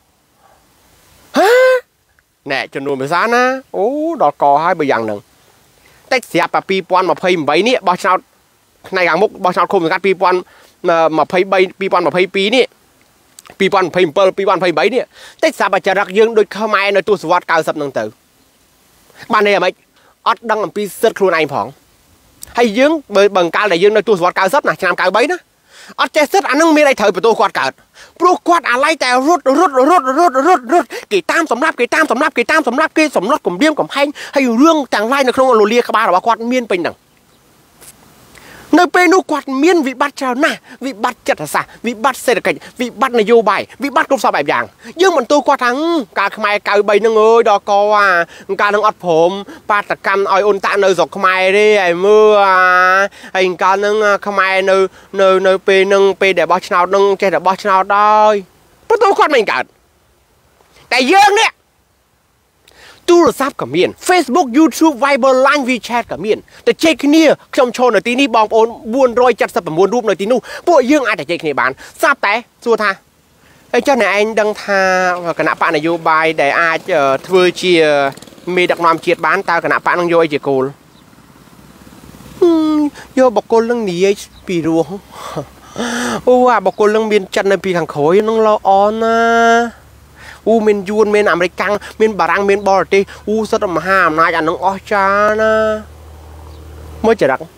ណែចំនួនភាសាណាអូដល់កហើយបើយ៉ាងហ្នឹងតិចស្រាប់តែ2028នេះបោះឆ្នោតថ្ងៃខាងមុខបោះឆ្នោតឃុំសង្កាត់2023 2022នេះปีวันไปีวันไใบเนี่ยแต่สาบจะรักยังโดยเข้ามาในตัวสวัสดิ์การสับนังเตอบ้านนี้ไหมอดดังลำปีเสร็จครูนายผองให้ยังเบิร์การได้ยังในตัวสวัสดิ์การสับนะชนะการใบนะอดเจสอันนึงมีอะไรเถอะประตูกวาดเกิดปลุกกวาดอะไรแต่รถกี่ตามสำรับกี่สำรับกลุ่มเบี้ยมกลุ่มแห้งให้เรื่องต่างไล่ในโครงโรเลียขบ้าหรือว่ากวาดเมียนเป็นดังในเปนูกวาดเมียนวิบัติชาวนาวิบัติจัตสาวิบัติเศรษฐกิจวิบัตินโยบายวิบัติกลุ่มสอบแบบอย่างยังมันตัวกวาดทั้งการขมายการใบนึงดอกว่าการทั้งอัดผมปาตกรรมอ้อยอุนตะในศกขมายได้ไอ้เมื่อไอ้การนึงขมายในเปนึงเปเดี๋ยวบอชนานึงเจเดี๋ยวบอชนาได้ประตูกวาดไม่เกิดแต่ยังเนี่ยตู้รศัพท์กับเมียน Facebook YouTube Viber Line WeChat กับเมียนแต่เจ๊กเนี่ยชมโชว์ในที่นี้บองโอนบุญรอยจัดสับบุญรูปในที่นู้พวกยังอาจจะเจ๊กในบ้านทราบแต่สัวท่าไอ้เจ้าไหนอันดังท่าคณะปะนโยบายได้อาจจะทวีเชียมีดักนอมเชียดบ้านตาคณะปะนังโยไอเจโกลโยบอกโกลเรื่องนี้ปีรัวว่าบอกโกลเรื่องเมียนจันในปีขังโขยน้องรออ่อนนะเมนยูนเมนอเมริกันเมนบารังเมนบอลตีสัตว์มหาอำนาจอันน้องออชานะไม่จะรัก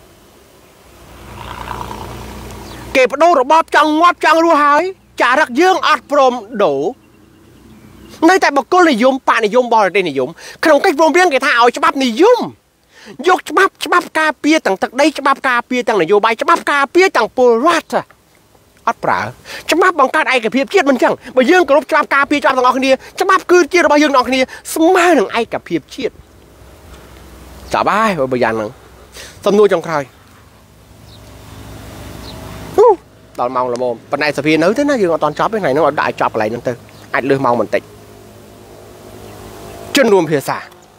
เก็บโดระบอบจังวับจังรู้หายจ่ารักเยื่องอัดพรมโดในแต่บอกก็นิยมป่านิยมบอลตีนิยมขนมไก่พรมเรียงเกท่าเอาฉบับนิยมยกฉบับกาเปียต่างตักได้ฉบับกาเปียต่างนโยบายฉบับกาเปียต่างปูรัตอัดปลาจะมาบังการไอกับเพียบเทียดมันจังมายื่นกรบจับกาเพียจับต่างออกนี้จะมาคืนเกียร์มายื่นออกนี้สมาหนึ่งไอกับเพียบเทียดจับไปว่าบยันหนึ่งสำนวนจังใครตอนเมาละโมปัญญาสเปียนึกถึงน่ายื่นตอนจับไปไหนนึกว่าได้จับอะไรนั่นเตอไอเลือเมาเหมือนติดจนรวมเพียสา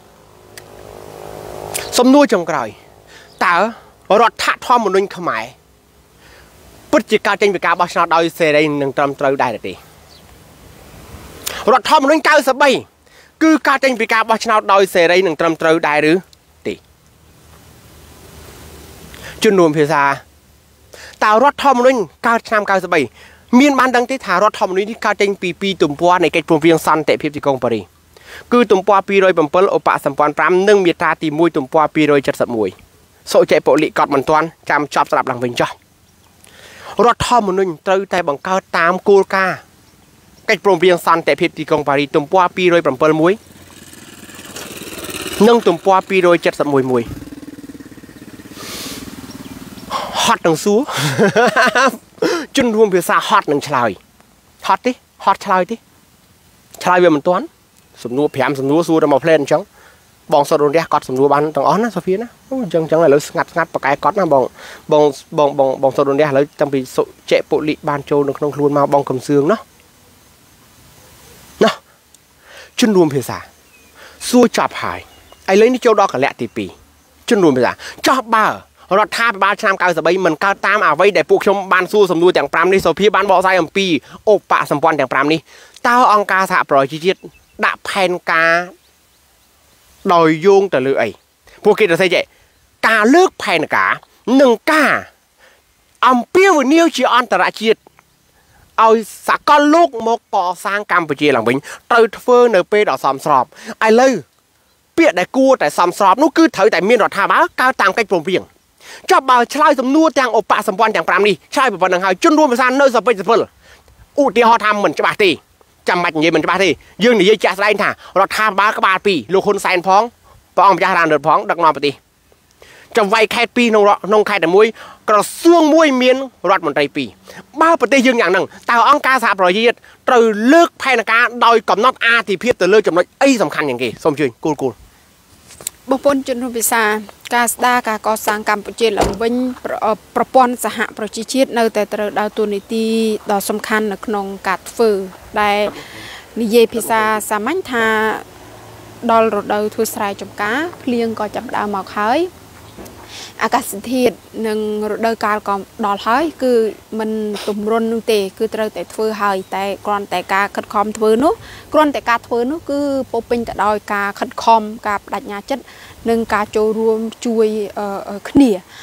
สำนวนจังใครแต่รถทัดทอมมันนุ่งขมายพุทธิการเจนวิกาบอชนาดอยเซได้หนึ่งตรำตรได้ดีรถทอมรุ่งเก้าสบายคือการเจนวิกาบอชนาดอยเซได้หนึ่งตรำตรได้หรือดีจุนรวมเพียซาแต่รถทอมรุ่งการชามเก้าสบายมีนบ้านดังที่ถารถทอมรุ่งที่การเจนปีตุ่มปัวในเกตปรุงเพียงซันเตะเพียบจิกงปรีคือตุ่มปัวปีโรยปั่มเปิลโอปะสัมปอนปรำนึ่งมีตาตีมวยตุ่มปัวปีโรยจัดสมุยโซเจโปลิกอดมันตวนจำชอบสลับหลังเป็นจ่อรถทอมนุ่งเตยแต่บังเกาตามกูกาไก่โปร่งเพียงซันแต่เพียบตีกองปารีตุ่มปัวปีโรยปั่มเปิลมวยนึ่งตุ่มปัวปีโรยจัดสมุยมวยฮอตหนึ่งซูจนรวมเพียซาฮอตหนึ่งชลายฮอตดิฮอตชลายดิชลายเวียมันตวนสมนัวแผมสมนัวซูจะมาเพลนจังบองสโดนเรียกกอดสมนัวบันต่างอ้อนนะโซฟีนะจังเลยงัดปากกายกอดนะบองสโดนเรียกแล้วจำปีเจ็บปุริบานโจนคลองครูนมาบองคำเสืองเนาะจนรวมเพียซาสู้จับหายไอ้เลยนี่โจดอกกับแหละตีปีจนรวมเพียซาจับบ้ารถท่าบ้านชามกาวสบายมันก้าวตามเอาไว้แต่พวกชมบ้านสู้สมดูแต่งปรามนี่โซฟีบ้านบ่อไซอัมปีโอปะสัมปอนแต่งปรามนี่เต้าองกาสะปล่อยชีวิตดะแผ่นกาโดยโยงแต่เลยพวกกิจจะใส่ใจกาเลือกแผ่นกาหนึ่งกาอัมเปียวนิ้วชีอันตรายชีวิตเอาสักก้อนลูกมกก่อสร้างกัมพูชีหลังบินเติร์ดเฟอร์เนเป้ดอกซ้ำสอบไอ้เลยเปียได้กู้แต่ซ้ำสอบนู้คือเถอะแต่เมียนรถท่าบ้าก้าวตามใกล้โปร่งเพียงจับบ่าวชายสมนัวแตงโอปะสมบัติแตงปรามนี่ชายเป็นวันหนึ่งหายจนรวมไปซานเนอร์สเปซเฟิลอุติฮอทำเหมือนจะบาตีจำบัดอย่างนี้มันจะบาตียื่นหนียื่นจ่าสไลน์ท่ารถท่าบ้ากบาปีลูกคนแซนพ้องปองจ่าดานเดือดพ้องดักนอนปฏิจะไวแค่ปีนงแค่แต่มวยกระซวงมวยเมียนรัฐมนตรีปีบ้าปฏิยืนอย่างหนึ่งแต่องค์การสหประชาชาติตรึเลือกภายในการโดยกำหนดอาที่เพียบแต่เลือกจำนวนสำคัญอย่างกี่สมชื่นกูบุพพจนรุปิศาการสดาการก่อสร้างกัมพูชีหลังวิ่งประปอนสหประชาชาติในแต่ดาวตัวนิติดอกสำคัญในขนมกัดฟืนได้นิเยพิซาสามัญธาดอลรถดาวทัวร์สายจมก้าเลี้ยงก็จับดาวหมอกเฮ้ยอากาศสิทธิ์หนึ่งรถดาวการก็ดอลเฮ้ยคือมันตุ่มร้อนนึงเตะคือเตะแต่ทัวร์เฮ้ยแต่กรอนแต่การขัดคอมทัวร์นู้กรอนแต่การทัวร์นู้คือปกปิดแต่ดอยการขัดคอมกับดัชนีจัดหนึ่งการโจรวมช่วยขึ้นเนี่ย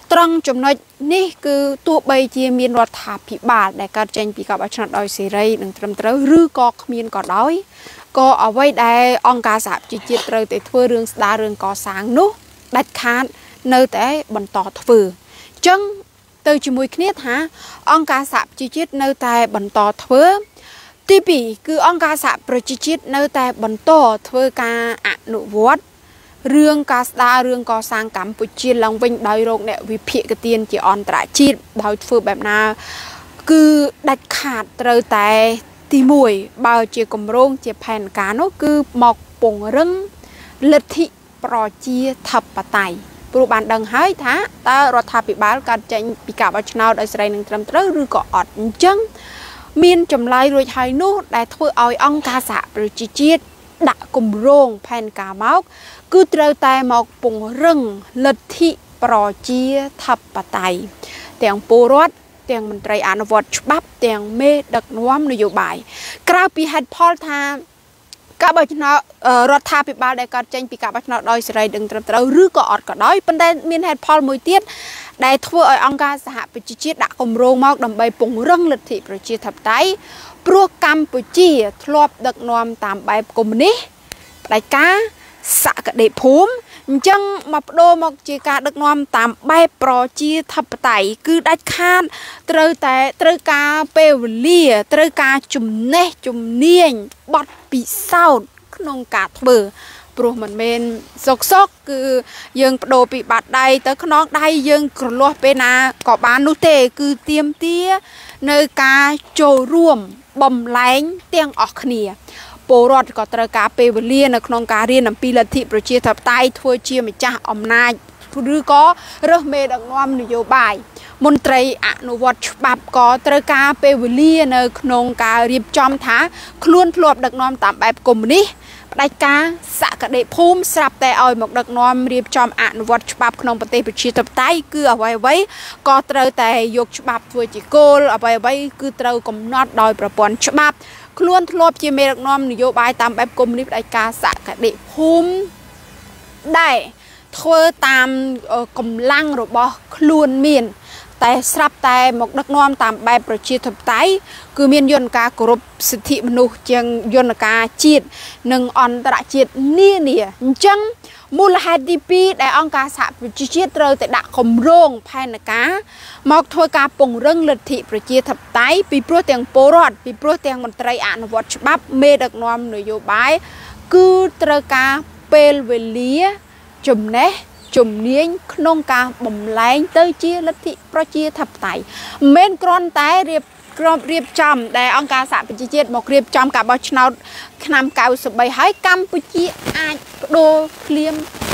ត្រង់ចំណុចនេះគឺទោះបីជាមានរដ្ឋាភិបាលដែលកើតចេញពីការបោះឆ្នោតដោយសេរីនិងត្រឹមត្រូវឬក៏គ្មានក៏ដោយក៏អ្វីដែលអង្គការសហប្រជាជាតិត្រូវតែធ្វើរឿងស្ដាររឿងកសាងនោះដាច់ខាតនៅតែបន្តធ្វើអញ្ចឹងទៅជាមួយគ្នាថាអង្គការសហប្រជាជាតិនៅតែបន្តធ្វើទី2គឺអង្គការសហប្រជាជាតិនៅតែបន្តធ្វើការអនុវត្តរឿងការស្ដាររឿងកសាងកម្ពុជាឡើងវិញដោយរកអ្នកវិភាគទានជាអន្តរជាតិដោយធ្វើបែបណាគឺដាច់ខាតត្រូវតែទី1បើជាគម្រោងជាផែនការនោះគឺមកពង្រឹងលទ្ធិប្រជាធិបតេយ្យព្រោះបានដឹងហើយថាតើរដ្ឋាភិបាលកាត់ចេញពីការបោះឆ្នោតដោយសេរីនិងត្រឹមត្រូវឬក៏អត់អញ្ចឹងមានចម្លើយរួចហើយនោះដែលធ្វើឲ្យអង្គការសហប្រជាជាតិដាក់គម្រោងផែនការមកគឺត្រូវតែមកពង្រឹងលទ្ធិប្រជាធិបតេយ្យទាំងពលរដ្ឋទាំងមន្ត្រីអនុវត្តច្បាប់ទាំងមេដឹកនាំនយោបាយក្រៅពីហេតុផលថាការបោះឆ្នោតរដ្ឋាភិបាលដែលកើតចេញពីការបោះឆ្នោតដោយសេរីនិងត្រឹមត្រូវឬក៏អត់ក៏ដោយប៉ុន្តែមានហេតុផលមួយទៀតដែលធ្វើឲ្យអង្គការសហប្រជាជាតិដាក់គម្រោងមកដើម្បីពង្រឹងលទ្ធិប្រជាធិបតេយ្យព្រោះកម្ពុជាធ្លាប់ដឹកនាំតាមបែបកុម្មុយនីសផ្ដាច់ការសក្តិភូមិអញ្ចឹងមកបដូរមកជាការដឹកនាំតាមបែបប្រជាធិបតេយ្យគឺដាច់ខាតត្រូវការពេលវេលាត្រូវការចំណេះជំនាញបទពិសោធន៍ក្នុងការធ្វើព្រោះមិនមែនសុកគឺយើងបដូរពីបាត់ដៃទៅខ្នងដៃយើងក្រលាស់ពេលណាក៏បាននោះទេគឺទៀមទានៅការចូលរួមបំលែងទាំងអស់គ្នាពលរដ្ឋក៏ត្រូវការពេលវេលានៅក្នុងការរៀនអំពីលទ្ធិប្រជាធិបតេយ្យធ្វើជាម្ចាស់អំណាចឬក៏រើសមេដឹកនាំនយោបាយមន្ត្រីអនុវត្តច្បាប់ក៏ត្រូវការពេលវេលានៅក្នុងការរៀបចំថាខ្លួនធ្លាប់ដឹកនាំតាមបែបកុម្មុយនីសផ្ដាច់ការសក្តិភូមិស្រាប់តែឲ្យមកដឹកនាំរៀបចំអនុវត្តច្បាប់ក្នុងប្រទេសប្រជាធិបតេយ្យគឺអ្វីៗក៏ត្រូវតែយកច្បាប់ធ្វើជាគោលអ្វីៗគឺត្រូវកំណត់ដោយប្រព័ន្ធច្បាប់ខ្លួនធ្លាប់ជាមេដឹកនាំនយោបាយតាមបែបកុម្មុយនីសផ្ដាច់ការសក្តិភូមិដែរធ្វើតាមកម្លាំងរបស់ខ្លួនមានតែស្រាប់តែមកដឹកនាំតាមបែបប្រជាធិបតេយ្យគឺមានយន្តការគោរពសិទ្ធិមនុស្សជាងយន្តការជាតិនិងអន្តរជាតិនានាអញ្ចឹងមូលហេតុទី2ដែលអង្គការសហប្រជាជាតិត្រូវតែដាក់គម្រោងផែនការមកធ្វើការពង្រឹងលទ្ធិប្រជាធិបតេយ្យពីព្រោះទាំងពលរដ្ឋពីព្រោះទាំងមន្ត្រីអនុវត្តច្បាប់មេដឹកនាំនយោបាយគឺត្រូវការពេលវេលាចំណេះជំនាញក្នុងការបំលែងទៅជាលទ្ធិប្រជាធិបតេយ្យមិនគ្រាន់តែរៀបចំដែលអង្គការសហប្រជាជាតិមករៀបចំការបោះឆ្នោតឆ្នាំ93ហើយកម្ពុជាអាចបដូរភ្លាម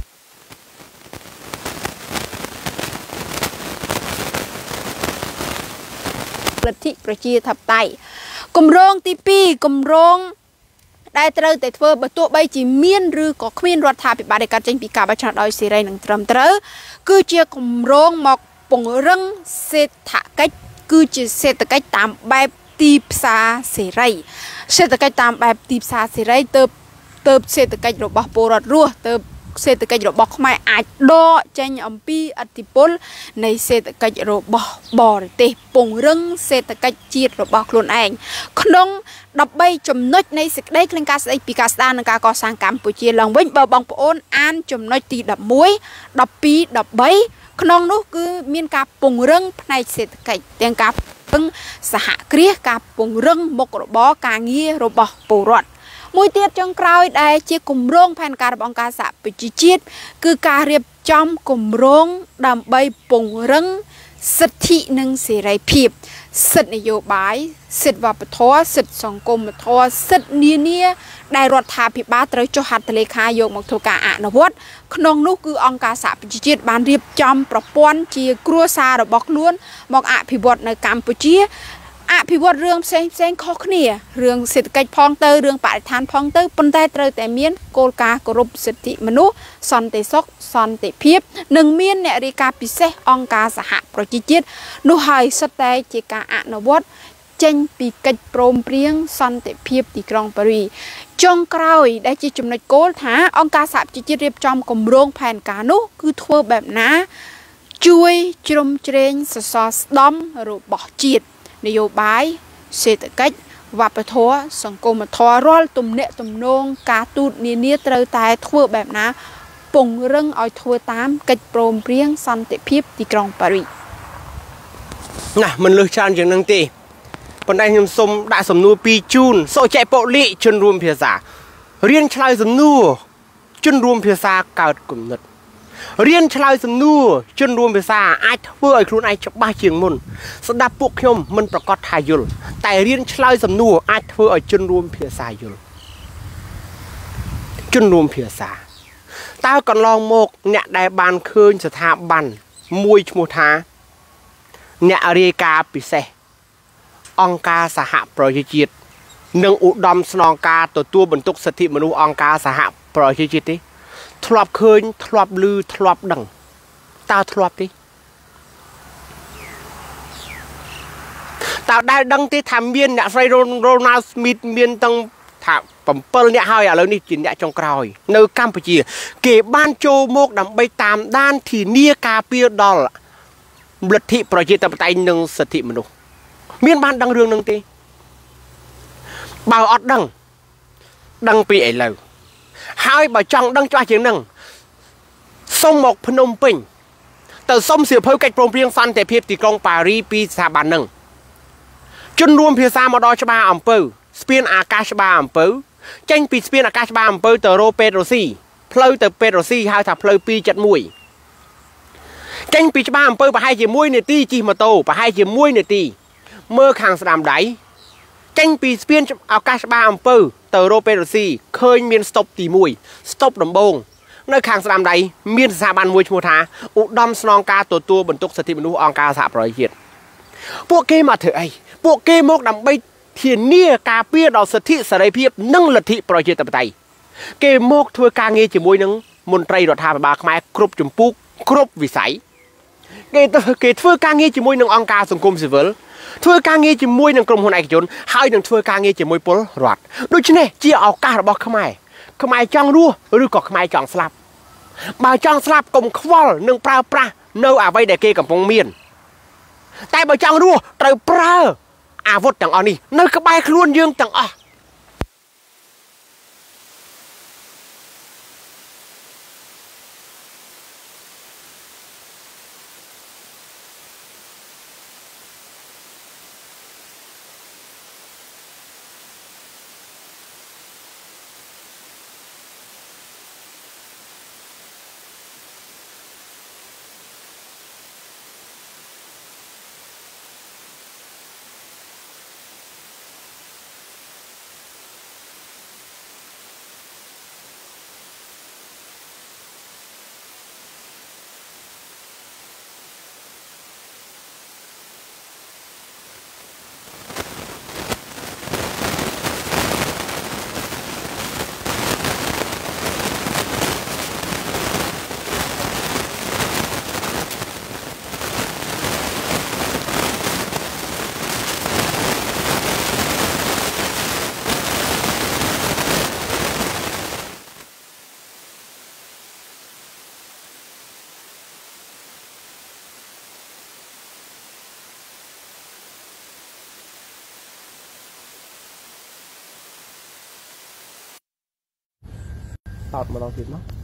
លទ្ធិប្រជាធិបតេយ្យគម្រោងទី2គម្រោងដែលត្រូវតែធ្វើបើទោះបីជាមានឬក៏គ្មានរដ្ឋាភិបាលដែលកាត់ចេញពីការបោះឆ្នោតដោយសេរីនិងត្រឹមត្រូវគឺជាគម្រោងមកពង្រឹងសេដ្ឋកិច្ចគឺជាសេដ្ឋកិច្ចតាមបែបទីផ្សារសេរីសេដ្ឋកិច្ចតាមបែបទីផ្សារសេរីទៅសេដ្ឋកិច្ចរបស់ពលរដ្ឋរស់ទៅសេដ្ឋកិច្ចរបស់ខ្មែរអាចដកចេញអំពីឥទ្ធិពលនៃសេដ្ឋកិច្ចរបស់បរទេសពង្រឹងសេដ្ឋកិច្ចជាតិរបស់ខ្លួនឯងក្នុង13ចំណុចនៃសេចក្តីថ្លែងការណ៍ស្តីពីការស្ដារនិងការកសាងកម្ពុជាឡើងវិញបើបងប្អូនអានចំណុចទី11 12 13ក្នុងនោះគឺមានការពង្រឹងផ្នែកសេដ្ឋកិច្ចទាំងការពឹងសហគ្រាសការពង្រឹងមុខរបរការងាររបស់ពលរដ្ឋមួយទៀតចុងក្រោយដែលជាគម្រោងផែនការរបស់អង្គការសហប្រជាជាតិគឺការរៀបចំគម្រោងដើម្បីពង្រឹងសិទ្ធិនិងសេរីភាពសិទ្ធិនយោបាយសិទ្ធិវប្បធម៌សិទ្ធិសង្គមធម៌សិទ្ធិនានាដែលរដ្ឋាភិបាលត្រូវចុះហត្ថលេខាយកមកធ្វើការអនុវត្តក្នុងនោះគឺអង្គការសហប្រជាជាតិបានរៀបចំប្រព័ន្ធជាគ្រួសាររបស់ខ្លួនមកអភិវឌ្ឍនៅកម្ពុជាអភិវឌ្ឍរឿងផ្សេងខុសគ្នារឿងសេដ្ឋកិច្ចផងទៅរឿងបរិស្ថានផងទៅប៉ុន្តែត្រូវតែមានគោលការណ៍គោរពសិទ្ធិមនុស្សសន្តិសុខសន្តិភាពនិងមានអ្នករាយការណ៍ពិសេសអង្គការសហប្រជាជាតិនោះហើយសុទ្ធតែជាការអនុវត្តចេញពីកិច្ចព្រមព្រៀងសន្តិភាពទីក្រុងប៉ារីចុងក្រោយដែលជាចំណុចគោលថាអង្គការសហប្រជាជាតិរៀបចំគម្រោងផែនការនោះគឺធ្វើបែបណាជួយជ្រោមជ្រែងសសរស្តម្ភរបស់ជាតិនយោបាយសេដ្ឋកិច្ចវប្បធម៌សង្គមធម៌រាល់ទំនាក់ទំនងការទូតនានាត្រូវតែធ្វើបែបណាពង្រឹងឲ្យធ្វើតាមកិច្ចព្រមព្រៀងសន្តិភាពទីក្រុងប៉ារីសណាមិនលើសច្រើនជាងនឹងទេប៉ុន្តែខ្ញុំសូមដាក់សំណួរពីរជូនសូចែកបុលិជនរួមភាសារៀនឆ្លើយសំណួរជនរួមភាសាកើតគំនិតរៀនឆ្លើយសំណួរជនរួមភាសាអាចធ្វើឲ្យខ្លួនឯងច្បាស់ជាងមុនស្ដាប់ពួកខ្ញុំមិនប្រកាសថាយល់តែរៀនឆ្លើយសំណួរអាចធ្វើឲ្យជនរួមភាសាយល់ជនរួមភាសាតើកន្លងមកអ្នកដែលបានឃើញស្ថាប័នមួយឈ្មោះថាអ្នករាយការណ៍ពិសេសអង្គការសហប្រជាជាតិនិងឧត្តមស្នងការទទួលបន្ទុកសិទ្ធិមនុស្សអង្គការសហប្រជាជាតិទេធ្លាប់ឃើញធ្លាប់ឮធ្លាប់ដឹងតើធ្លាប់ទេតើដែលដឹងទេថាមានអ្នកស្រី Ronald Smith មានទាំងថា7អ្នកហើយឥឡូវនេះជាអ្នកចុងក្រោយនៅកម្ពុជាគេបានចូលមកដើម្បីតាមដានធានាការពារដល់លទ្ធិប្រជាធិបតេយ្យនិងសិទ្ធិមនុស្សមានបានដឹងរឿងនឹងទេបើអត់ដឹងពីឥឡូវហើយបើចង់ដឹងច្បាស់ជាងនឹងសូមមកភ្នំពេញទៅសុំសៀវភៅកិច្ចព្រមព្រៀងសន្តិភាពទីក្រុងប៉ារីពីស្ថាប័ននឹងជនរួមភាសាមកដល់ច្បារអំពៅស្ពានអាកាសច្បារអំពៅចេញពីស្ពានអាកាសច្បារអំពៅទៅរោពេទ្ររុស្ស៊ីផ្លូវទៅពេទ្ររុស្ស៊ីហៅថាផ្លូវ271ចេញពីច្បារអំពៅប្រហែលជា1នាទីជិះម៉ូតូប្រហែលជា1នាទីមើលខាងស្ដាំដៃចេញពីស្ពានអាកាសច្បារអំពៅទៅរោពេទ្ររុស្ស៊ីឃើញមានស្តុបទី1ស្តុបដំបូងនៅខាងស្ដាំដៃមានស្ថាប័នមួយឈ្មោះថាឧត្តមស្នងការទទួលបន្ទុកសិទ្ធិមនុស្សអង្គការសហប្រជាជាតិពួកគេមកធ្វើអីពួកគេមកដើម្បីធានាការពារដល់សិទ្ធិសេរីភាពនិងលទ្ធិប្រជាធិបតេយ្យគេមកធ្វើការងារជាមួយនឹងមន្ត្រីរដ្ឋាភិបាលខ្មែរគ្រប់ជំពូកគ្រប់វិស័យគេធ្វើការងារជាមួយនឹងអង្គការសង្គមស៊ីវិលធ្វើការងារជាមួយនឹងក្រុមហ៊ុនឯកជនហើយនឹងធ្វើការងារជាមួយពលរដ្ឋដូច្នេះជាឱកាសរបស់ខ្មែរចង់រស់ឬក៏ខ្មែរចង់ស្លាប់បើចង់ស្លាប់កុំខ្វល់នឹងប្រើប្រាស់នៅអ្វីដែលគេកំពុងមានតែបើចង់រស់ត្រូវប្រើអាវុធទាំងអស់នេះនៅក្បែរខ្លួនយើងទាំងអស់តោតមកដល់ទៀតមក